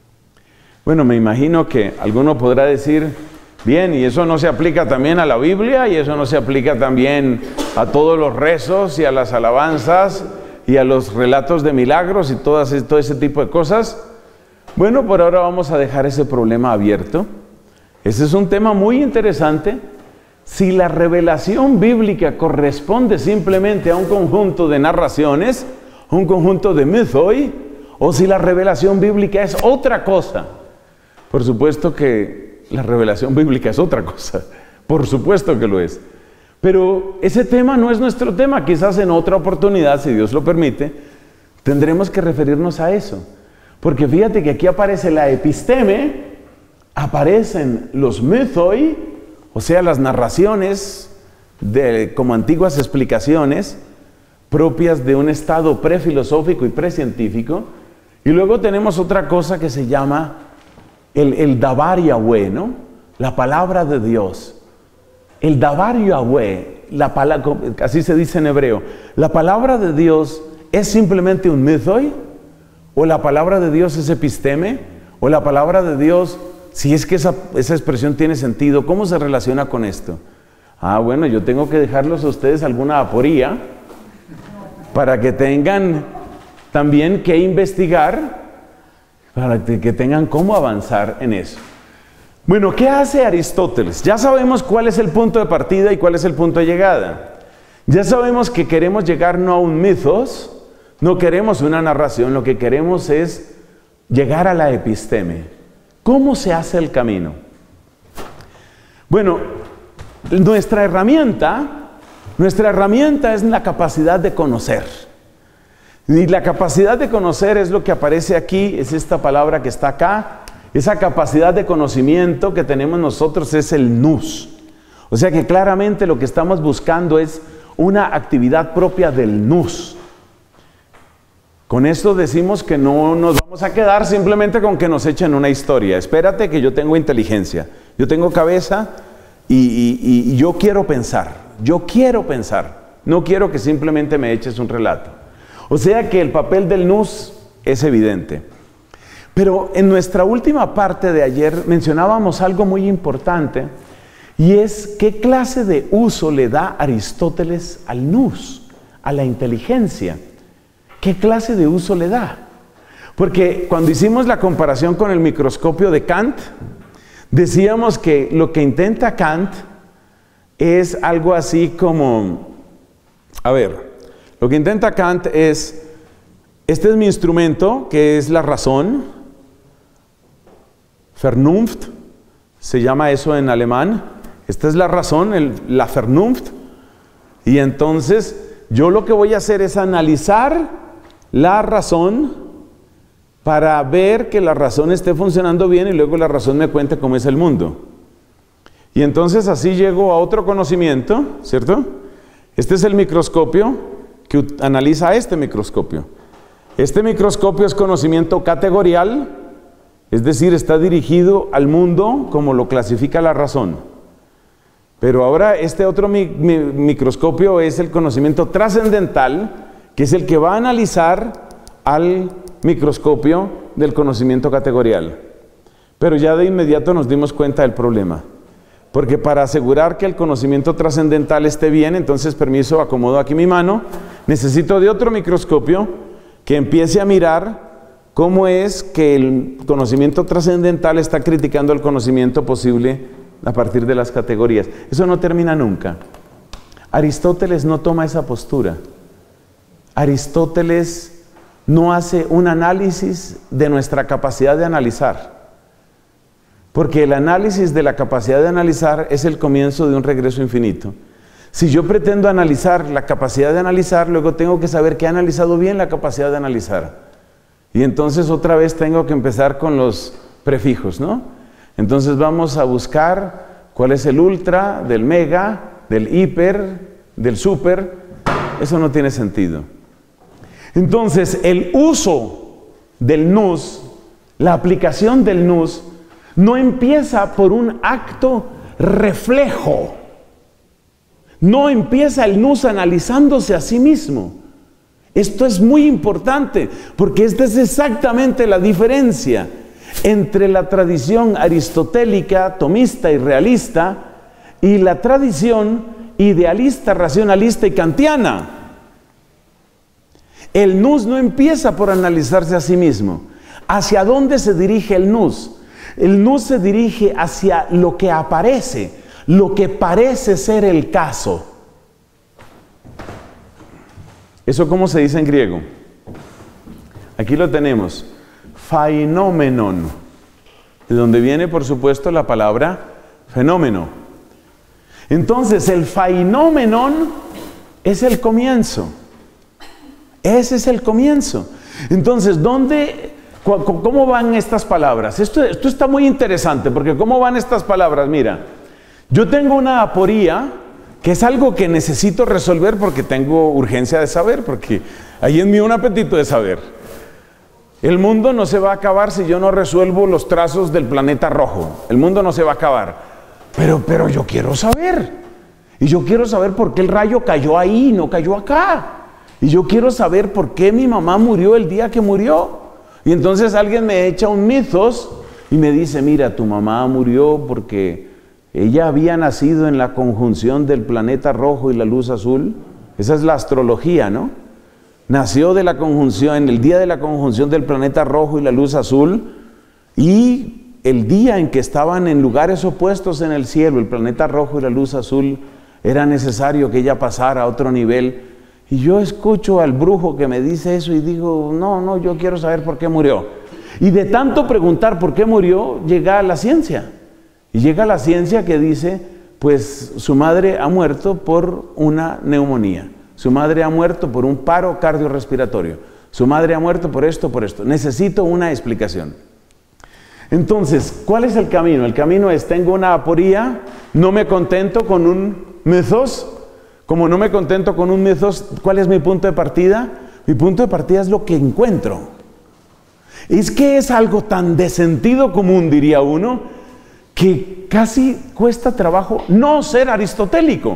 Bueno, me imagino que alguno podrá decir, bien, y eso no se aplica también a la Biblia, y eso no se aplica también a todos los rezos y a las alabanzas y a los relatos de milagros y todo ese tipo de cosas. Bueno, por ahora vamos a dejar ese problema abierto. Ese es un tema muy interesante. Si la revelación bíblica corresponde simplemente a un conjunto de narraciones, un conjunto de mythoi, o si la revelación bíblica es otra cosa. Por supuesto que la revelación bíblica es otra cosa. Por supuesto que lo es. Pero ese tema no es nuestro tema. Quizás en otra oportunidad, si Dios lo permite, tendremos que referirnos a eso. Porque fíjate que aquí aparece la episteme, aparecen los mythoi, o sea, las narraciones como antiguas explicaciones propias de un estado prefilosófico y precientífico. Y luego tenemos otra cosa que se llama el Dabar Yahweh, ¿no? La palabra de Dios. El Dabar Yahweh, así se dice en hebreo. ¿La palabra de Dios es simplemente un mythoi? ¿O la palabra de Dios es episteme? ¿O la palabra de Dios, si es que esa expresión tiene sentido, cómo se relaciona con esto? Ah, bueno, yo tengo que dejarlos a ustedes alguna aporía para que tengan también que investigar, para que tengan cómo avanzar en eso. Bueno, ¿qué hace Aristóteles? Ya sabemos cuál es el punto de partida y cuál es el punto de llegada. Ya sabemos que queremos llegar no a un mitos, no queremos una narración, lo que queremos es llegar a la episteme. ¿Cómo se hace el camino? Bueno, nuestra herramienta es la capacidad de conocer. Y la capacidad de conocer es lo que aparece aquí, es esta palabra que está acá. Esa capacidad de conocimiento que tenemos nosotros es el nous. O sea que claramente lo que estamos buscando es una actividad propia del nous. Con esto decimos que no nos vamos a quedar simplemente con que nos echen una historia. Espérate que yo tengo inteligencia, yo tengo cabeza y yo quiero pensar. Yo quiero pensar. No quiero que simplemente me eches un relato. O sea que el papel del nous es evidente. Pero en nuestra última parte de ayer mencionábamos algo muy importante y es qué clase de uso le da Aristóteles al nous, a la inteligencia. ¿Qué clase de uso le da? Porque cuando hicimos la comparación con el microscopio de Kant, decíamos que lo que intenta Kant es algo así como, lo que intenta Kant es, este es mi instrumento, que es la razón, Vernunft, se llama eso en alemán. Esta es la razón, la Vernunft. Y entonces yo lo que voy a hacer es analizar la razón para ver que la razón esté funcionando bien y luego la razón me cuente cómo es el mundo. Y entonces así llego a otro conocimiento, ¿cierto? Este es el microscopio que analiza este microscopio. Este microscopio es conocimiento categorial. Es decir, está dirigido al mundo como lo clasifica la razón. Pero ahora este otro microscopio es el conocimiento trascendental, que es el que va a analizar al microscopio del conocimiento categorial. Pero ya de inmediato nos dimos cuenta del problema. Porque para asegurar que el conocimiento trascendental esté bien, entonces permiso, acomodo aquí mi mano, necesito de otro microscopio que empiece a mirar cómo es que el conocimiento trascendental está criticando el conocimiento posible a partir de las categorías. Eso no termina nunca. Aristóteles no toma esa postura. Aristóteles no hace un análisis de nuestra capacidad de analizar. Porque el análisis de la capacidad de analizar es el comienzo de un regreso infinito. Si yo pretendo analizar la capacidad de analizar, luego tengo que saber que he analizado bien la capacidad de analizar. Y entonces otra vez tengo que empezar con los prefijos, ¿no? Entonces vamos a buscar cuál es el ultra, del mega, del hiper, del super. Eso no tiene sentido. Entonces el uso del nous, la aplicación del nous, no empieza por un acto reflejo. No empieza el nous analizándose a sí mismo. Esto es muy importante, porque esta es exactamente la diferencia entre la tradición aristotélica, tomista y realista, y la tradición idealista, racionalista y kantiana. El nous no empieza por analizarse a sí mismo. ¿Hacia dónde se dirige el nous? El nous se dirige hacia lo que aparece, lo que parece ser el caso. ¿Eso cómo se dice en griego? Aquí lo tenemos. Phainommenon, de donde viene, por supuesto, la palabra fenómeno. Entonces, el phainommenon es el comienzo. Ese es el comienzo. Entonces, ¿cómo van estas palabras? Esto está muy interesante, porque ¿cómo van estas palabras? Mira, yo tengo una aporía, que es algo que necesito resolver porque tengo urgencia de saber, porque hay en mí un apetito de saber. El mundo no se va a acabar si yo no resuelvo los trazos del planeta rojo. El mundo no se va a acabar. Pero yo quiero saber. Y yo quiero saber por qué el rayo cayó ahí y no cayó acá. Y yo quiero saber por qué mi mamá murió el día que murió. Y entonces alguien me echa un mitos y me dice, mira, tu mamá murió porque ella había nacido en la conjunción del planeta rojo y la luz azul. Esa es la astrología, ¿no? Nació de la conjunción, en el día de la conjunción del planeta rojo y la luz azul, y el día en que estaban en lugares opuestos en el cielo, el planeta rojo y la luz azul, era necesario que ella pasara a otro nivel. Y yo escucho al brujo que me dice eso y digo, no, yo quiero saber por qué murió. Y de tanto preguntar por qué murió, llega a la ciencia. Y llega a la ciencia que dice, pues su madre ha muerto por una neumonía. Su madre ha muerto por un paro cardiorrespiratorio. Su madre ha muerto por esto, por esto. Necesito una explicación. Entonces, ¿cuál es el camino? El camino es, tengo una aporía, no me contento con un mythos. Como no me contento con un mythos, ¿cuál es mi punto de partida? Mi punto de partida es lo que encuentro. Es que es algo tan de sentido común, diría uno, que casi cuesta trabajo no ser aristotélico.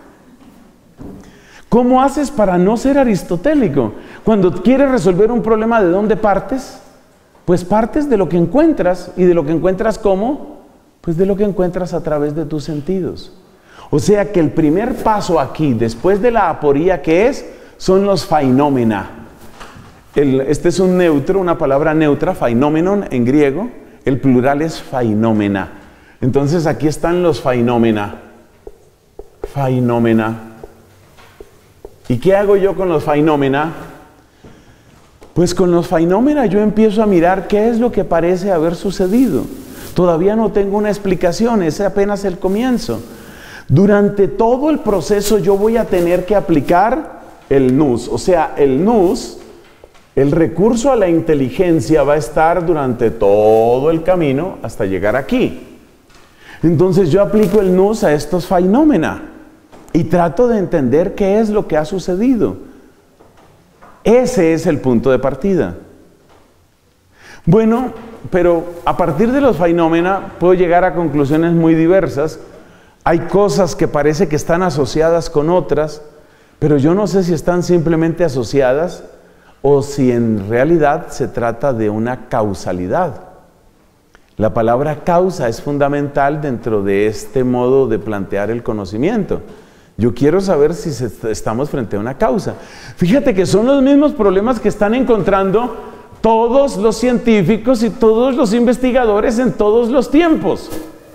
¿Cómo haces para no ser aristotélico? Cuando quieres resolver un problema, ¿de dónde partes? Pues partes de lo que encuentras. ¿Y de lo que encuentras cómo? Pues de lo que encuentras a través de tus sentidos. O sea que el primer paso aquí, después de la aporía, ¿qué es? Son los phenomena. Este es un neutro, una palabra neutra, phenomenon en griego. El plural es phenomena. Entonces aquí están los phenomena. Phenomena. ¿Y qué hago yo con los phenomena? Pues con los phenomena yo empiezo a mirar qué es lo que parece haber sucedido. Todavía no tengo una explicación, ese es apenas el comienzo. Durante todo el proceso yo voy a tener que aplicar el nous. O sea, el nous, el recurso a la inteligencia va a estar durante todo el camino hasta llegar aquí. Entonces yo aplico el nous a estos phenomena y trato de entender qué es lo que ha sucedido. Ese es el punto de partida. Bueno, pero a partir de los phenomena puedo llegar a conclusiones muy diversas. Hay cosas que parece que están asociadas con otras, pero yo no sé si están simplemente asociadas o si en realidad se trata de una causalidad. La palabra causa es fundamental dentro de este modo de plantear el conocimiento. Yo quiero saber si estamos frente a una causa. Fíjate que son los mismos problemas que están encontrando todos los científicos y todos los investigadores en todos los tiempos.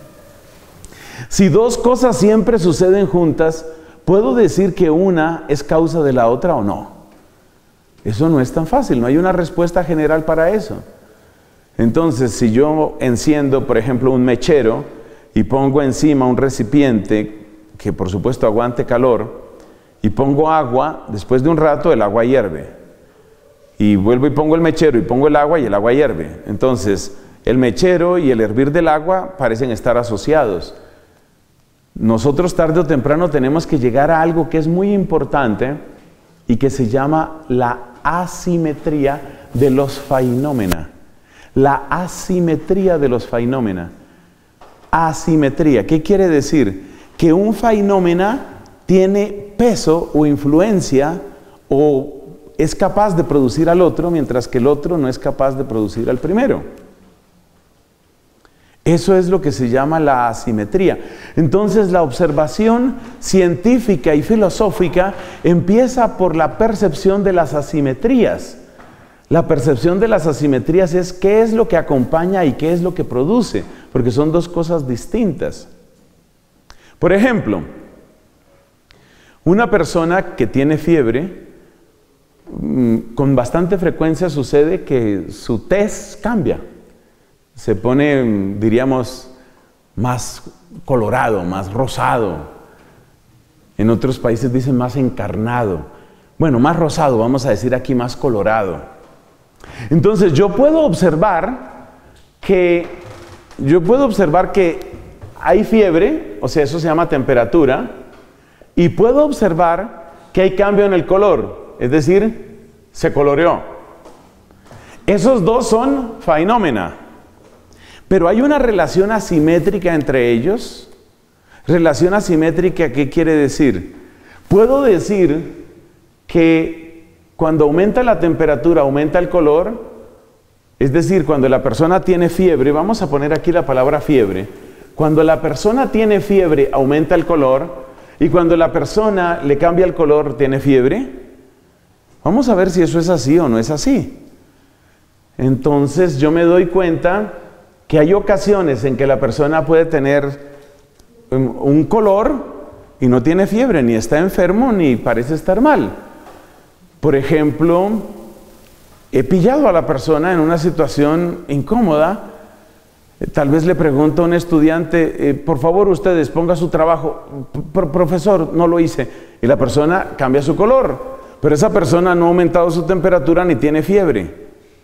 Si dos cosas siempre suceden juntas, ¿puedo decir que una es causa de la otra o no? Eso no es tan fácil, no hay una respuesta general para eso. Entonces, si yo enciendo, por ejemplo, un mechero y pongo encima un recipiente que por supuesto aguante calor y pongo agua, después de un rato el agua hierve. Y vuelvo y pongo el mechero y pongo el agua y el agua hierve. Entonces, el mechero y el hervir del agua parecen estar asociados. Nosotros tarde o temprano tenemos que llegar a algo que es muy importante y que se llama la asimetría de los fainómena. La asimetría de los fainómena. Asimetría, ¿qué quiere decir? Que un fainómena tiene peso o influencia o es capaz de producir al otro, mientras que el otro no es capaz de producir al primero. Eso es lo que se llama la asimetría. Entonces, la observación científica y filosófica empieza por la percepción de las asimetrías. La percepción de las asimetrías es qué es lo que acompaña y qué es lo que produce, porque son dos cosas distintas. Por ejemplo, una persona que tiene fiebre, con bastante frecuencia sucede que su tez cambia. Se pone, diríamos, más colorado, más rosado. En otros países dicen más encarnado. Bueno, más rosado, vamos a decir aquí más colorado. Entonces yo puedo observar que hay fiebre, o sea, eso se llama temperatura, y puedo observar que hay cambio en el color, es decir, se coloreó. Esos dos son fainómena. Pero hay una relación asimétrica entre ellos. Relación asimétrica, ¿qué quiere decir? Puedo decir que cuando aumenta la temperatura, aumenta el color. Es decir, cuando la persona tiene fiebre, vamos a poner aquí la palabra fiebre. Cuando la persona tiene fiebre, aumenta el color. Y cuando la persona le cambia el color, tiene fiebre. Vamos a ver si eso es así o no es así. Entonces yo me doy cuenta que hay ocasiones en que la persona puede tener un color y no tiene fiebre, ni está enfermo, ni parece estar mal. Por ejemplo, he pillado a la persona en una situación incómoda. Tal vez le pregunto a un estudiante, por favor ustedes ponga su trabajo. Profesor, no lo hice. Y la persona cambia su color, pero esa persona no ha aumentado su temperatura ni tiene fiebre.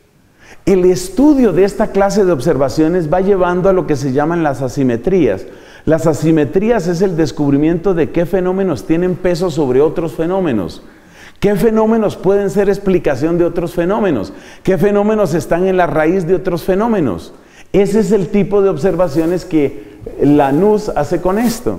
El estudio de esta clase de observaciones va llevando a lo que se llaman las asimetrías. Las asimetrías es el descubrimiento de qué fenómenos tienen peso sobre otros fenómenos. ¿Qué fenómenos pueden ser explicación de otros fenómenos? ¿Qué fenómenos están en la raíz de otros fenómenos? Ese es el tipo de observaciones que Lanús hace con esto.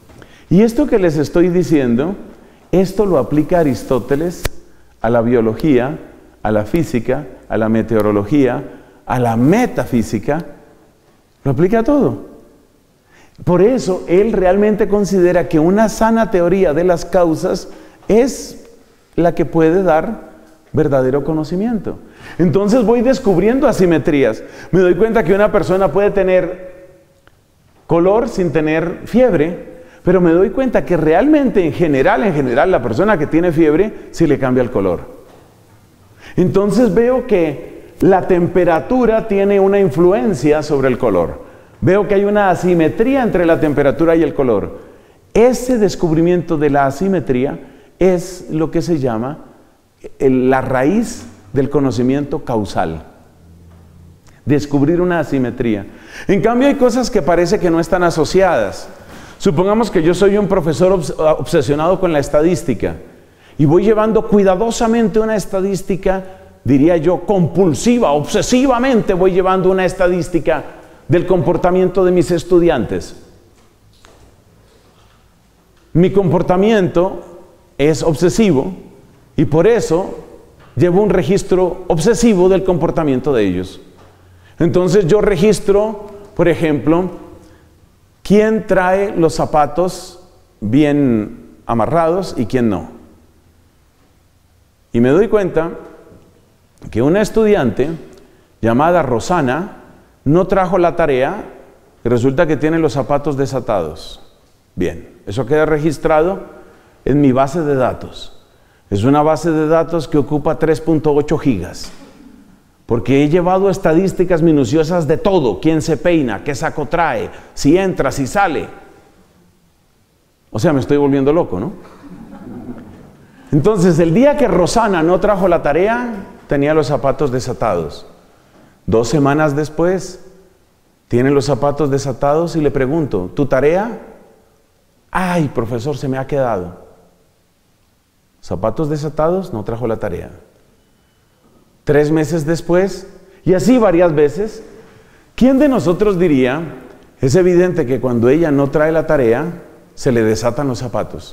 Y esto que les estoy diciendo, esto lo aplica Aristóteles a la biología, a la física, a la meteorología, a la metafísica, lo aplica a todo. Por eso él realmente considera que una sana teoría de las causas es la que puede dar verdadero conocimiento. Entonces voy descubriendo asimetrías. Me doy cuenta que una persona puede tener color sin tener fiebre, pero me doy cuenta que realmente en general, la persona que tiene fiebre sí le cambia el color. Entonces veo que la temperatura tiene una influencia sobre el color. Veo que hay una asimetría entre la temperatura y el color. Ese descubrimiento de la asimetría es lo que se llama la raíz del conocimiento causal. Descubrir una asimetría. En cambio hay cosas que parece que no están asociadas. Supongamos que yo soy un profesor obsesionado con la estadística. Y voy llevando cuidadosamente una estadística, diría yo, compulsiva, obsesivamente voy llevando una estadística del comportamiento de mis estudiantes. Mi comportamiento es obsesivo y por eso llevo un registro obsesivo del comportamiento de ellos. Entonces yo registro, por ejemplo, quién trae los zapatos bien amarrados y quién no. Y me doy cuenta que una estudiante llamada Rosana no trajo la tarea y resulta que tiene los zapatos desatados. Bien, eso queda registrado en mi base de datos. Es una base de datos que ocupa 3.8 gigas. porque he llevado estadísticas minuciosas de todo, quién se peina, qué saco trae, si entra, si sale. O sea, me estoy volviendo loco, ¿no? Entonces, el día que Rosana no trajo la tarea, tenía los zapatos desatados. 2 semanas después, tiene los zapatos desatados y le pregunto, ¿tu tarea? Ay, profesor, se me ha quedado. Zapatos desatados, no trajo la tarea. 3 meses después, y así varias veces, ¿quién de nosotros diría, es evidente que cuando ella no trae la tarea, se le desatan los zapatos?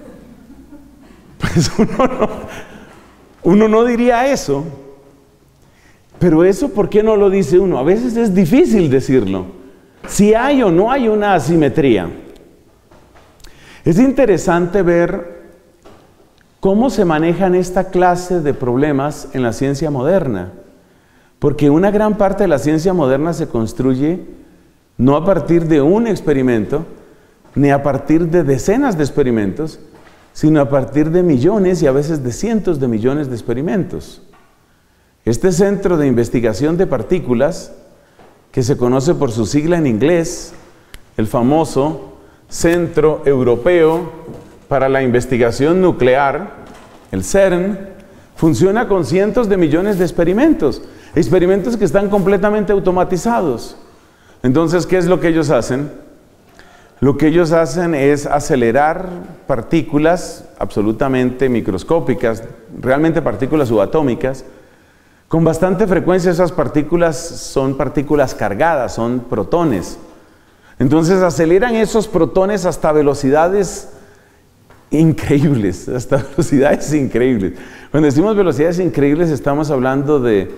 Pues uno no diría eso. Pero eso, ¿por qué no lo dice uno? A veces es difícil decirlo. Si hay o no hay una asimetría. Es interesante ver cómo se manejan esta clase de problemas en la ciencia moderna. Porque una gran parte de la ciencia moderna se construye no a partir de un experimento, ni a partir de decenas de experimentos, sino a partir de millones y a veces de cientos de millones de experimentos. Este centro de investigación de partículas, que se conoce por su sigla en inglés, el famoso Centro Europeo para la Investigación Nuclear, el CERN, funciona con cientos de millones de experimentos que están completamente automatizados. Entonces, ¿qué es lo que ellos hacen? Lo que ellos hacen es acelerar partículas absolutamente microscópicas, realmente partículas subatómicas. Con bastante frecuencia esas partículas son partículas cargadas, son protones. Entonces aceleran esos protones hasta velocidades increíbles, Cuando decimos velocidades increíbles estamos hablando de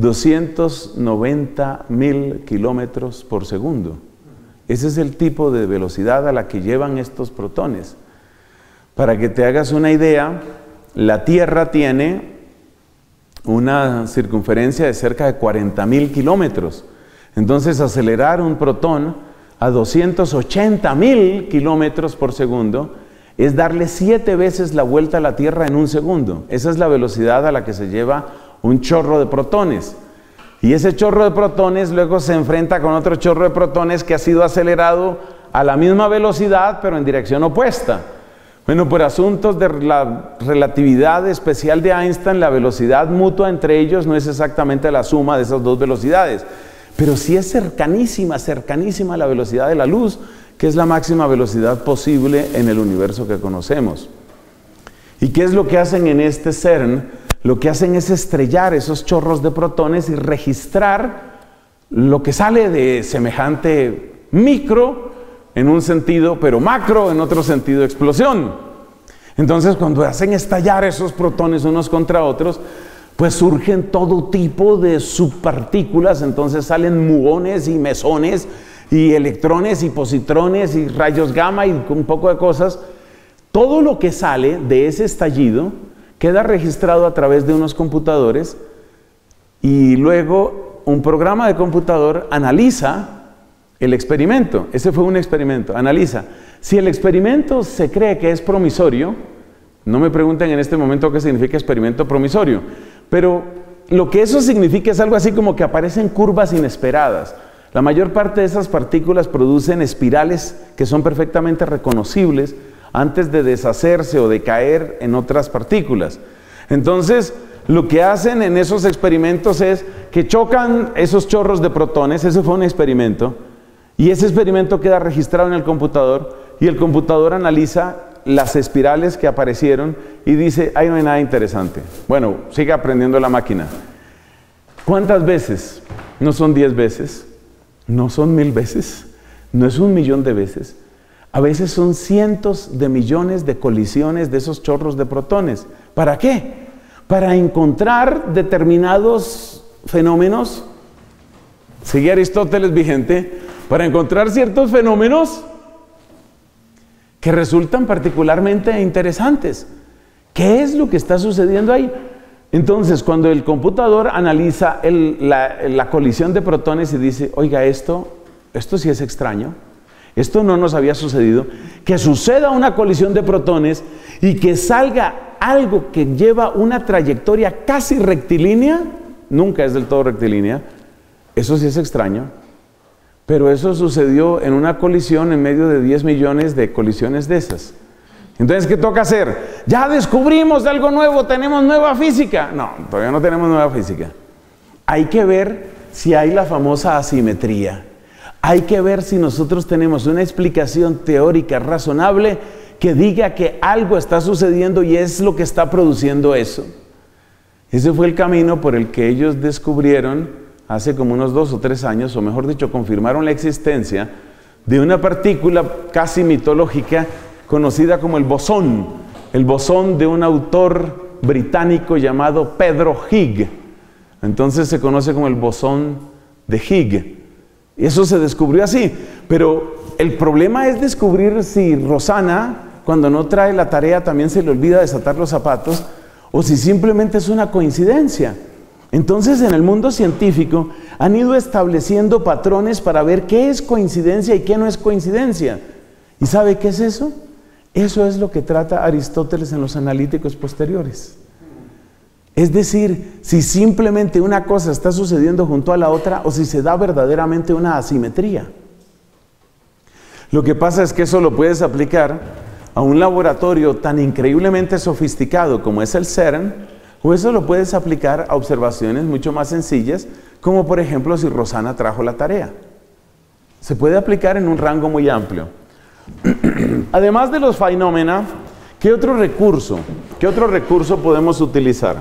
290.000 kilómetros por segundo. Ese es el tipo de velocidad a la que llevan estos protones. Para que te hagas una idea, la Tierra tiene una circunferencia de cerca de 40.000 kilómetros. Entonces, acelerar un protón a 280.000 kilómetros por segundo es darle 7 veces la vuelta a la Tierra en un segundo. Esa es la velocidad a la que se lleva un chorro de protones. Y ese chorro de protones luego se enfrenta con otro chorro de protones que ha sido acelerado a la misma velocidad, pero en dirección opuesta. Bueno, por asuntos de la relatividad especial de Einstein, la velocidad mutua entre ellos no es exactamente la suma de esas dos velocidades, pero sí es cercanísima a la velocidad de la luz, que es la máxima velocidad posible en el universo que conocemos. ¿Y qué es lo que hacen en este CERN? Lo que hacen es estrellar esos chorros de protones y registrar lo que sale de semejante micro en un sentido, pero macro en otro sentido, explosión. Entonces, cuando hacen estallar esos protones unos contra otros, pues surgen todo tipo de subpartículas. Entonces salen muones y mesones y electrones y positrones y rayos gamma y un poco de cosas. Todo lo que sale de ese estallido queda registrado a través de unos computadores y luego un programa de computador analiza el experimento. Ese fue un experimento. Analiza. Si el experimento se cree que es promisorio, no me pregunten en este momento qué significa experimento promisorio, pero lo que eso significa es algo así como que aparecen curvas inesperadas. La mayor parte de esas partículas producen espirales que son perfectamente reconocibles antes de deshacerse o de caer en otras partículas. Entonces, lo que hacen en esos experimentos es que chocan esos chorros de protones. Ese fue un experimento. Y ese experimento queda registrado en el computador y el computador analiza las espirales que aparecieron y dice, ahí no hay nada interesante. Bueno, sigue aprendiendo la máquina. ¿Cuántas veces? No son 10 veces, no son 1000 veces, no es 1.000.000 de veces. A veces son cientos de millones de colisiones de esos chorros de protones. ¿Para qué? Para encontrar determinados fenómenos. Sigue Aristóteles vigente. Para encontrar ciertos fenómenos que resultan particularmente interesantes. ¿Qué es lo que está sucediendo ahí? Entonces, cuando el computador analiza la colisión de protones y dice, oiga, esto sí es extraño, esto no nos había sucedido, que suceda una colisión de protones y que salga algo que lleva una trayectoria casi rectilínea, nunca es del todo rectilínea. Eso sí es extraño. Pero eso sucedió en una colisión en medio de 10 millones de colisiones de esas. Entonces, ¿qué toca hacer? Ya descubrimos algo nuevo, tenemos nueva física. No, todavía no tenemos nueva física. Hay que ver si hay la famosa asimetría. Hay que ver si nosotros tenemos una explicación teórica razonable que diga que algo está sucediendo y es lo que está produciendo eso. Ese fue el camino por el que ellos descubrieron hace como unos 2 o 3 años, o mejor dicho, confirmaron la existencia de una partícula casi mitológica conocida como el bosón de un autor británico llamado Pedro Higg. Entonces se conoce como el bosón de Higg. Y eso se descubrió así. Pero el problema es descubrir si Rosana, cuando no trae la tarea, también se le olvida desatar los zapatos, o si simplemente es una coincidencia. Entonces, en el mundo científico han ido estableciendo patrones para ver qué es coincidencia y qué no es coincidencia. ¿Y sabe qué es eso? Eso es lo que trata Aristóteles en los Analíticos posteriores. Es decir, si simplemente una cosa está sucediendo junto a la otra o si se da verdaderamente una asimetría. Lo que pasa es que eso lo puedes aplicar a un laboratorio tan increíblemente sofisticado como es el CERN, o eso lo puedes aplicar a observaciones mucho más sencillas, como por ejemplo si Rosana trajo la tarea. Se puede aplicar en un rango muy amplio. Además de los fenómenos, ¿qué otro recurso podemos utilizar?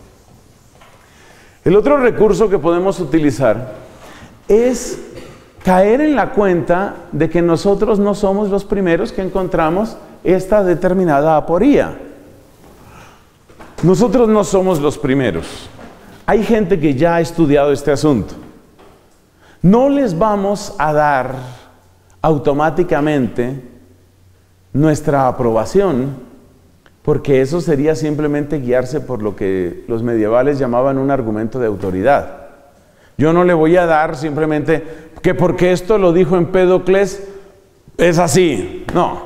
El otro recurso que podemos utilizar es caer en la cuenta de que nosotros no somos los primeros que encontramos esta determinada aporía. Nosotros no somos los primeros. Hay gente que ya ha estudiado este asunto. No les vamos a dar automáticamente nuestra aprobación, porque eso sería simplemente guiarse por lo que los medievales llamaban un argumento de autoridad. Yo no le voy a dar simplemente que porque esto lo dijo Empédocles es así. No.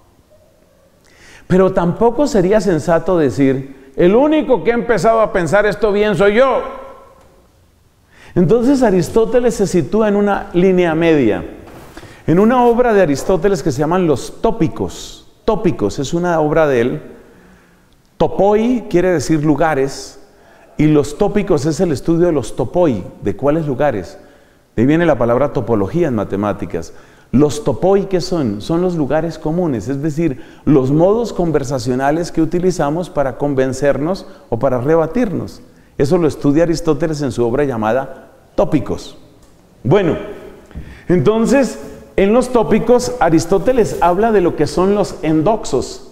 Pero tampoco sería sensato decir, el único que ha empezado a pensar esto bien soy yo. Entonces Aristóteles se sitúa en una línea media. En una obra de Aristóteles que se llaman Los Tópicos. Tópicos es una obra de él. Topoi quiere decir lugares. Y los tópicos es el estudio de los topoi, de cuáles lugares. De ahí viene la palabra topología en matemáticas. Los topoi, ¿qué son? Son los lugares comunes, es decir, los modos conversacionales que utilizamos para convencernos o para rebatirnos. Eso lo estudia Aristóteles en su obra llamada Tópicos. Bueno, entonces, en los tópicos, Aristóteles habla de lo que son los endoxos.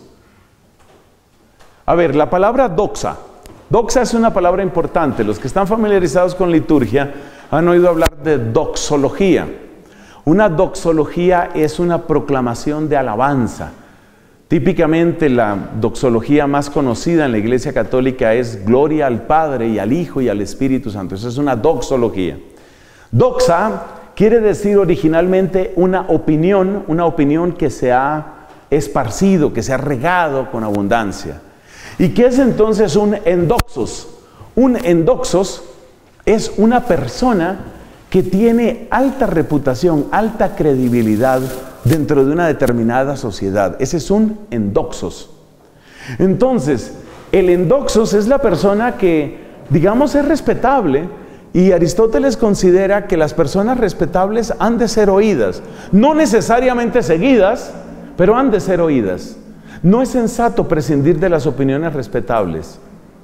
A ver, la palabra doxa. Doxa es una palabra importante. Los que están familiarizados con liturgia han oído hablar de doxología. Una doxología es una proclamación de alabanza. Típicamente la doxología más conocida en la Iglesia Católica es Gloria al Padre y al Hijo y al Espíritu Santo. Eso es una doxología. Doxa quiere decir originalmente una opinión que se ha esparcido, que se ha regado con abundancia. ¿Y qué es entonces un endoxos? Un endoxos es una persona que tiene alta reputación, alta credibilidad dentro de una determinada sociedad. Ese es un endoxos. Entonces, el endoxos es la persona que, digamos, es respetable, y Aristóteles considera que las personas respetables han de ser oídas. No necesariamente seguidas, pero han de ser oídas. No es sensato prescindir de las opiniones respetables.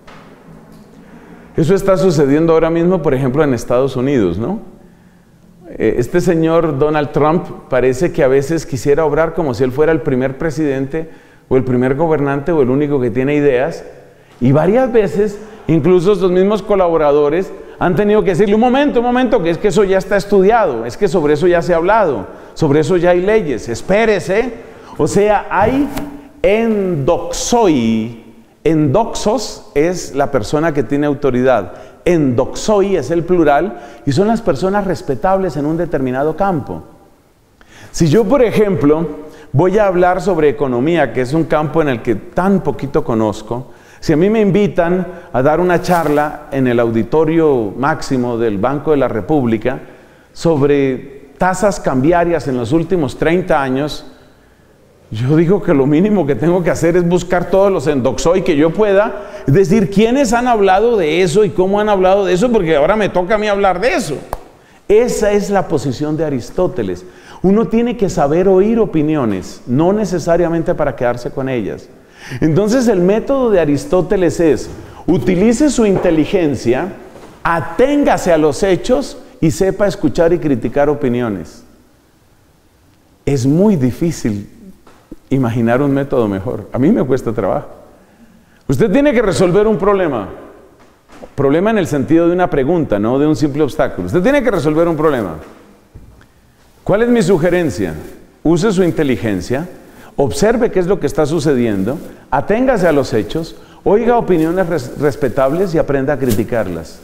Eso está sucediendo ahora mismo, por ejemplo, en Estados Unidos, ¿no? Este señor Donald Trump parece que a veces quisiera obrar como si él fuera el primer presidente o el primer gobernante o el único que tiene ideas, y varias veces, incluso sus mismos colaboradores han tenido que decirle, un momento, que es que eso ya está estudiado, es que sobre eso ya se ha hablado, sobre eso ya hay leyes, espérese. O sea, hay endoxoi. Endoxos es la persona que tiene autoridad. Endoxoi es el plural y son las personas respetables en un determinado campo. Si yo, por ejemplo, voy a hablar sobre economía, que es un campo en el que tan poquito conozco, Si a mí me invitan a dar una charla en el auditorio máximo del Banco de la República sobre tasas cambiarias en los últimos 30 años, yo digo que lo mínimo que tengo que hacer es buscar todos los endoxoi que yo pueda, es decir, quiénes han hablado de eso y cómo han hablado de eso, porque ahora me toca a mí hablar de eso. Esa es la posición de Aristóteles. Uno tiene que saber oír opiniones, no necesariamente para quedarse con ellas. Entonces el método de Aristóteles es: utilice su inteligencia, aténgase a los hechos y sepa escuchar y criticar opiniones. Es muy difícil imaginar un método mejor. A mí me cuesta trabajo. Usted tiene que resolver un problema. Problema en el sentido de una pregunta, no de un simple obstáculo. Usted tiene que resolver un problema. ¿Cuál es mi sugerencia? Use su inteligencia, observe qué es lo que está sucediendo, aténgase a los hechos, oiga opiniones respetables y aprenda a criticarlas.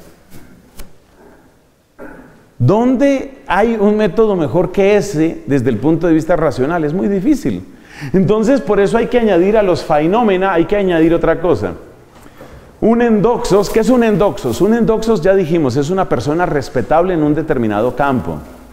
¿Dónde hay un método mejor que ese desde el punto de vista racional? Es muy difícil. Entonces, por eso hay que añadir a los fainómena, hay que añadir otra cosa. Un endoxos, ¿qué es un endoxos? Un endoxos, ya dijimos, es una persona respetable en un determinado campo.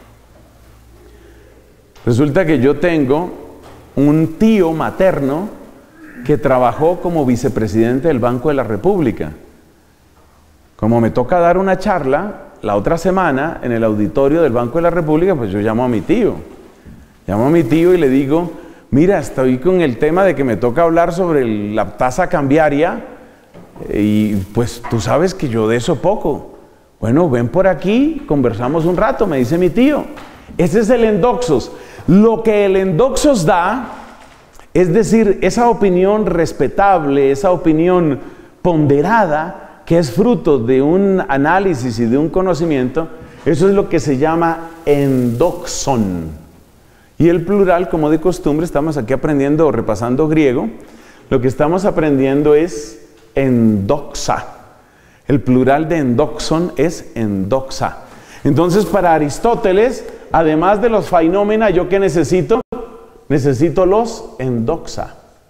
Resulta que yo tengo un tío materno que trabajó como vicepresidente del Banco de la República. Como me toca dar una charla la otra semana en el auditorio del Banco de la República, pues yo llamo a mi tío. Llamo a mi tío y le digo: mira, estoy con el tema de que me toca hablar sobre la tasa cambiaria y pues tú sabes que yo de eso poco. Bueno, ven por aquí, conversamos un rato, me dice mi tío. Ese es el endoxos. Lo que el endoxos da, es decir, esa opinión respetable, esa opinión ponderada, que es fruto de un análisis y de un conocimiento, eso es lo que se llama endoxon. Y el plural, como de costumbre, estamos aquí aprendiendo o repasando griego, lo que estamos aprendiendo es endoxa. El plural de endoxon es endoxa. Entonces, para Aristóteles, además de los fainómena, ¿yo qué necesito? Necesito los endoxa.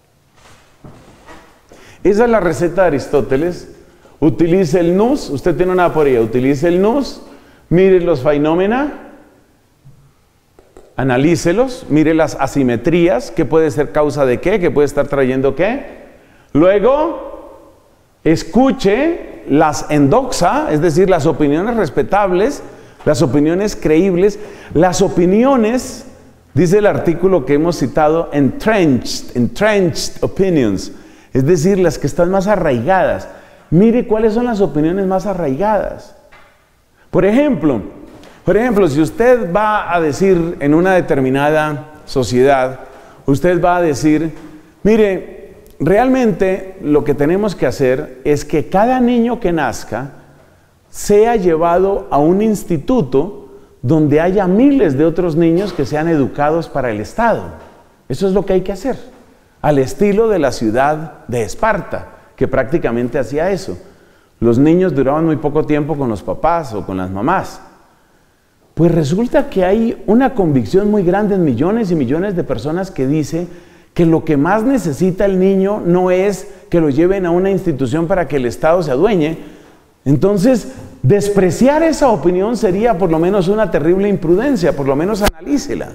Esa es la receta de Aristóteles. Utilice el nous, usted tiene una aporía, utilice el nous, mire los fainómena, analícelos, mire las asimetrías, qué puede ser causa de qué puede estar trayendo qué. Luego, escuche las endoxa, es decir, las opiniones respetables, las opiniones creíbles, las opiniones, dice el artículo que hemos citado, entrenched opinions, es decir, las que están más arraigadas. Mire cuáles son las opiniones más arraigadas. Por ejemplo, si usted va a decir en una determinada sociedad, usted va a decir: mire, realmente lo que tenemos que hacer es que cada niño que nazca sea llevado a un instituto donde haya miles de otros niños que sean educados para el Estado. Eso es lo que hay que hacer, al estilo de la ciudad de Esparta, que prácticamente hacía eso. Los niños duraban muy poco tiempo con los papás o con las mamás. Pues resulta que hay una convicción muy grande en millones y millones de personas que dice que lo que más necesita el niño no es que lo lleven a una institución para que el Estado se adueñe. Entonces, despreciar esa opinión sería por lo menos una terrible imprudencia, por lo menos analícela.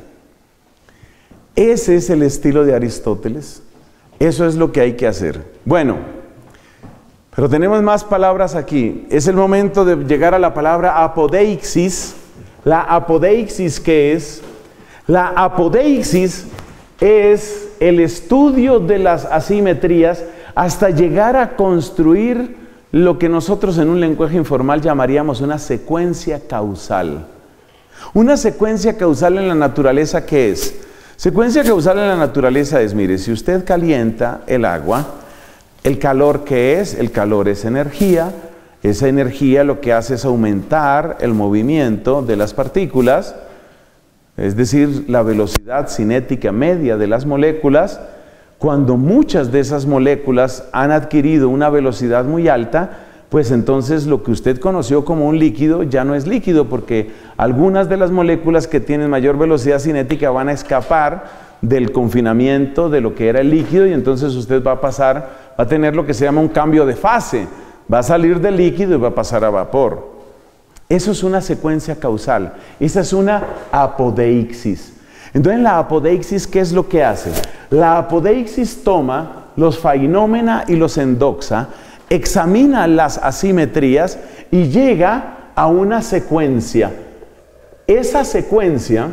Ese es el estilo de Aristóteles. Eso es lo que hay que hacer. Bueno, pero tenemos más palabras aquí. Es el momento de llegar a la palabra apodeixis. La apodeixis, ¿qué es? La apodeixis es el estudio de las asimetrías hasta llegar a construir lo que nosotros en un lenguaje informal llamaríamos una secuencia causal. Una secuencia causal en la naturaleza, ¿qué es? Secuencia causal en la naturaleza es, mire, si usted calienta el agua, el calor, ¿qué es? El calor es energía. Esa energía lo que hace es aumentar el movimiento de las partículas, es decir, la velocidad cinética media de las moléculas. Cuando muchas de esas moléculas han adquirido una velocidad muy alta, pues entonces lo que usted conoció como un líquido ya no es líquido, porque algunas de las moléculas que tienen mayor velocidad cinética van a escapar del confinamiento de lo que era el líquido, y entonces usted va a pasar va a tener lo que se llama un cambio de fase. Va a salir de líquido y va a pasar a vapor. Eso es una secuencia causal. Esa es una apodeixis. Entonces, la apodeixis, ¿qué es lo que hace? La apodeixis toma los fainómena y los endoxa, examina las asimetrías y llega a una secuencia. Esa secuencia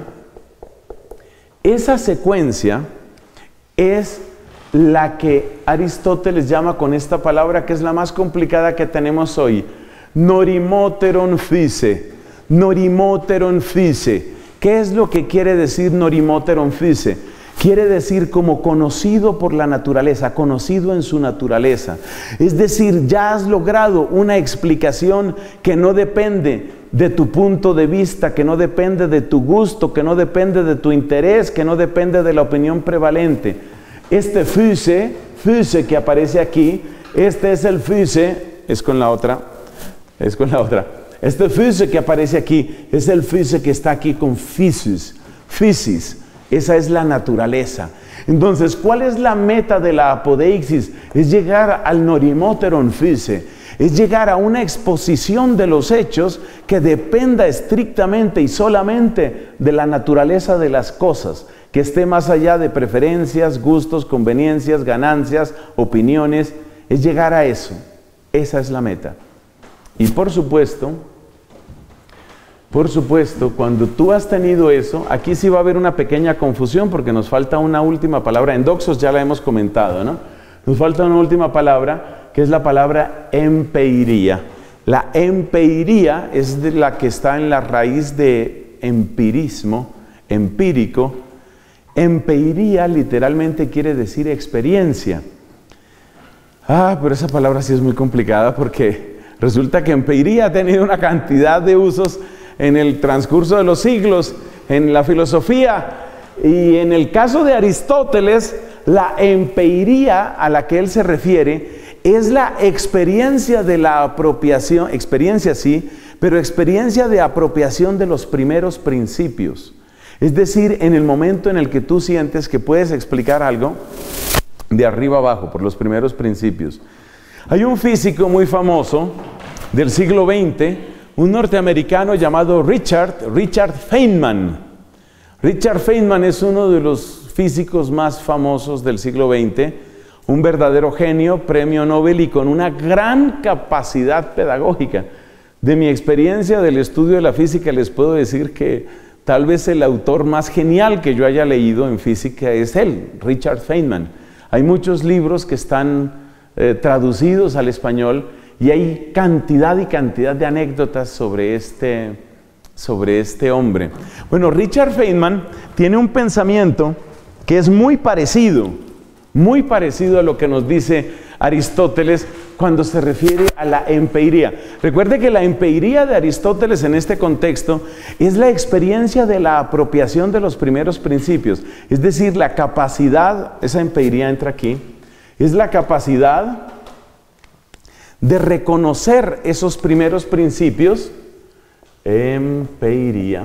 es la que Aristóteles llama con esta palabra que es la más complicada que tenemos hoy, norimoteron phise. Norimoteron phise. ¿Qué es lo que quiere decir norimoteron phise? Quiere decir como conocido por la naturaleza, conocido en su naturaleza. Es decir, ya has logrado una explicación que no depende de tu punto de vista, que no depende de tu gusto, que no depende de tu interés, que no depende de la opinión prevalente. Este phise que aparece aquí, este es el phise, es con la otra. Este phise que aparece aquí es el phise que está aquí con physis. Esa es la naturaleza. Entonces, ¿cuál es la meta de la apodeixis? Es llegar al norimoteron phise. Es llegar a una exposición de los hechos que dependa estrictamente y solamente de la naturaleza de las cosas, que esté más allá de preferencias, gustos, conveniencias, ganancias, opiniones. Es llegar a eso. Esa es la meta. Y por supuesto, cuando tú has tenido eso, aquí sí va a haber una pequeña confusión porque nos falta una última palabra. En doxos ya la hemos comentado, ¿no? Nos falta una última palabra que es la palabra empeiría. La empeiría es de la que está en la raíz de empirismo, empírico. Empeiría literalmente quiere decir experiencia. Pero esa palabra sí es muy complicada porque resulta que empeiría ha tenido una cantidad de usos en el transcurso de los siglos, en la filosofía, y en el caso de Aristóteles, la empeiría a la que él se refiere es la experiencia de la apropiación, experiencia sí, pero experiencia de apropiación de los primeros principios. Es decir, en el momento en el que tú sientes que puedes explicar algo de arriba abajo, por los primeros principios. Hay un físico muy famoso del siglo XX, un norteamericano llamado Richard Feynman. Richard Feynman es uno de los físicos más famosos del siglo XX, un verdadero genio, premio Nobel y con una gran capacidad pedagógica. De mi experiencia del estudio de la física les puedo decir que tal vez el autor más genial que yo haya leído en física es él, Richard Feynman. Hay muchos libros que están traducidos al español y hay cantidad y cantidad de anécdotas sobre este hombre. Bueno, Richard Feynman tiene un pensamiento que es muy parecido a lo que nos dice Aristóteles cuando se refiere a la empeiría. Recuerde que la empeiría de Aristóteles en este contexto es la experiencia de la apropiación de los primeros principios. Es decir, la capacidad, esa empeiría entra aquí, es la capacidad de reconocer esos primeros principios. Empeiría.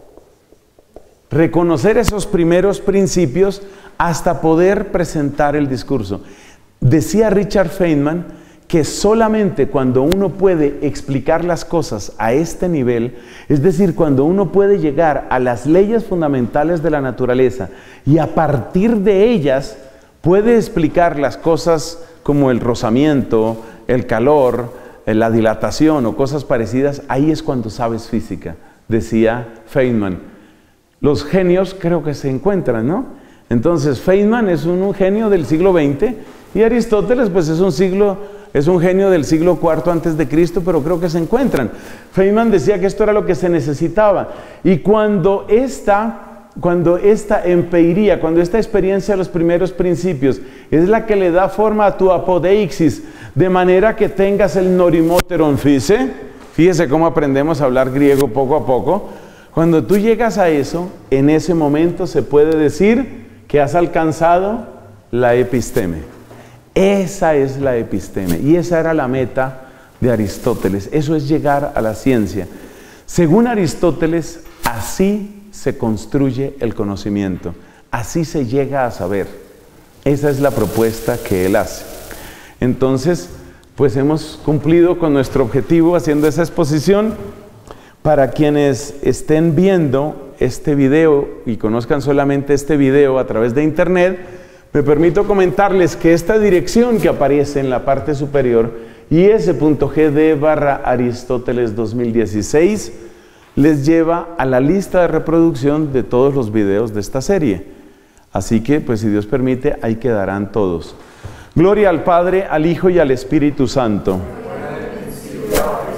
Reconocer esos primeros principios hasta poder presentar el discurso. Decía Richard Feynman que solamente cuando uno puede explicar las cosas a este nivel, es decir, cuando uno puede llegar a las leyes fundamentales de la naturaleza y a partir de ellas puede explicar las cosas como el rozamiento, el calor, la dilatación o cosas parecidas, ahí es cuando sabes física, decía Feynman. Los genios creo que se encuentran, ¿no? Entonces Feynman es un genio del siglo XX y Aristóteles pues es un genio del siglo IV antes de Cristo, pero creo que se encuentran. Feynman decía que esto era lo que se necesitaba y cuando esta empeiría, cuando esta experiencia de los primeros principios es la que le da forma a tu apodeixis, de manera que tengas el norimoteron phise, fíjese cómo aprendemos a hablar griego poco a poco. Cuando tú llegas a eso, en ese momento se puede decir que has alcanzado la episteme. Esa es la episteme y esa era la meta de Aristóteles. Eso es llegar a la ciencia. Según Aristóteles, así se construye el conocimiento, así se llega a saber. Esa es la propuesta que él hace. Entonces, pues hemos cumplido con nuestro objetivo haciendo esa exposición. Para quienes estén viendo este video y conozcan solamente este video a través de internet, me permito comentarles que esta dirección que aparece en la parte superior, is.gd/Aristóteles 2016, les lleva a la lista de reproducción de todos los videos de esta serie. Así que, pues si Dios permite, ahí quedarán todos. Gloria al Padre, al Hijo y al Espíritu Santo.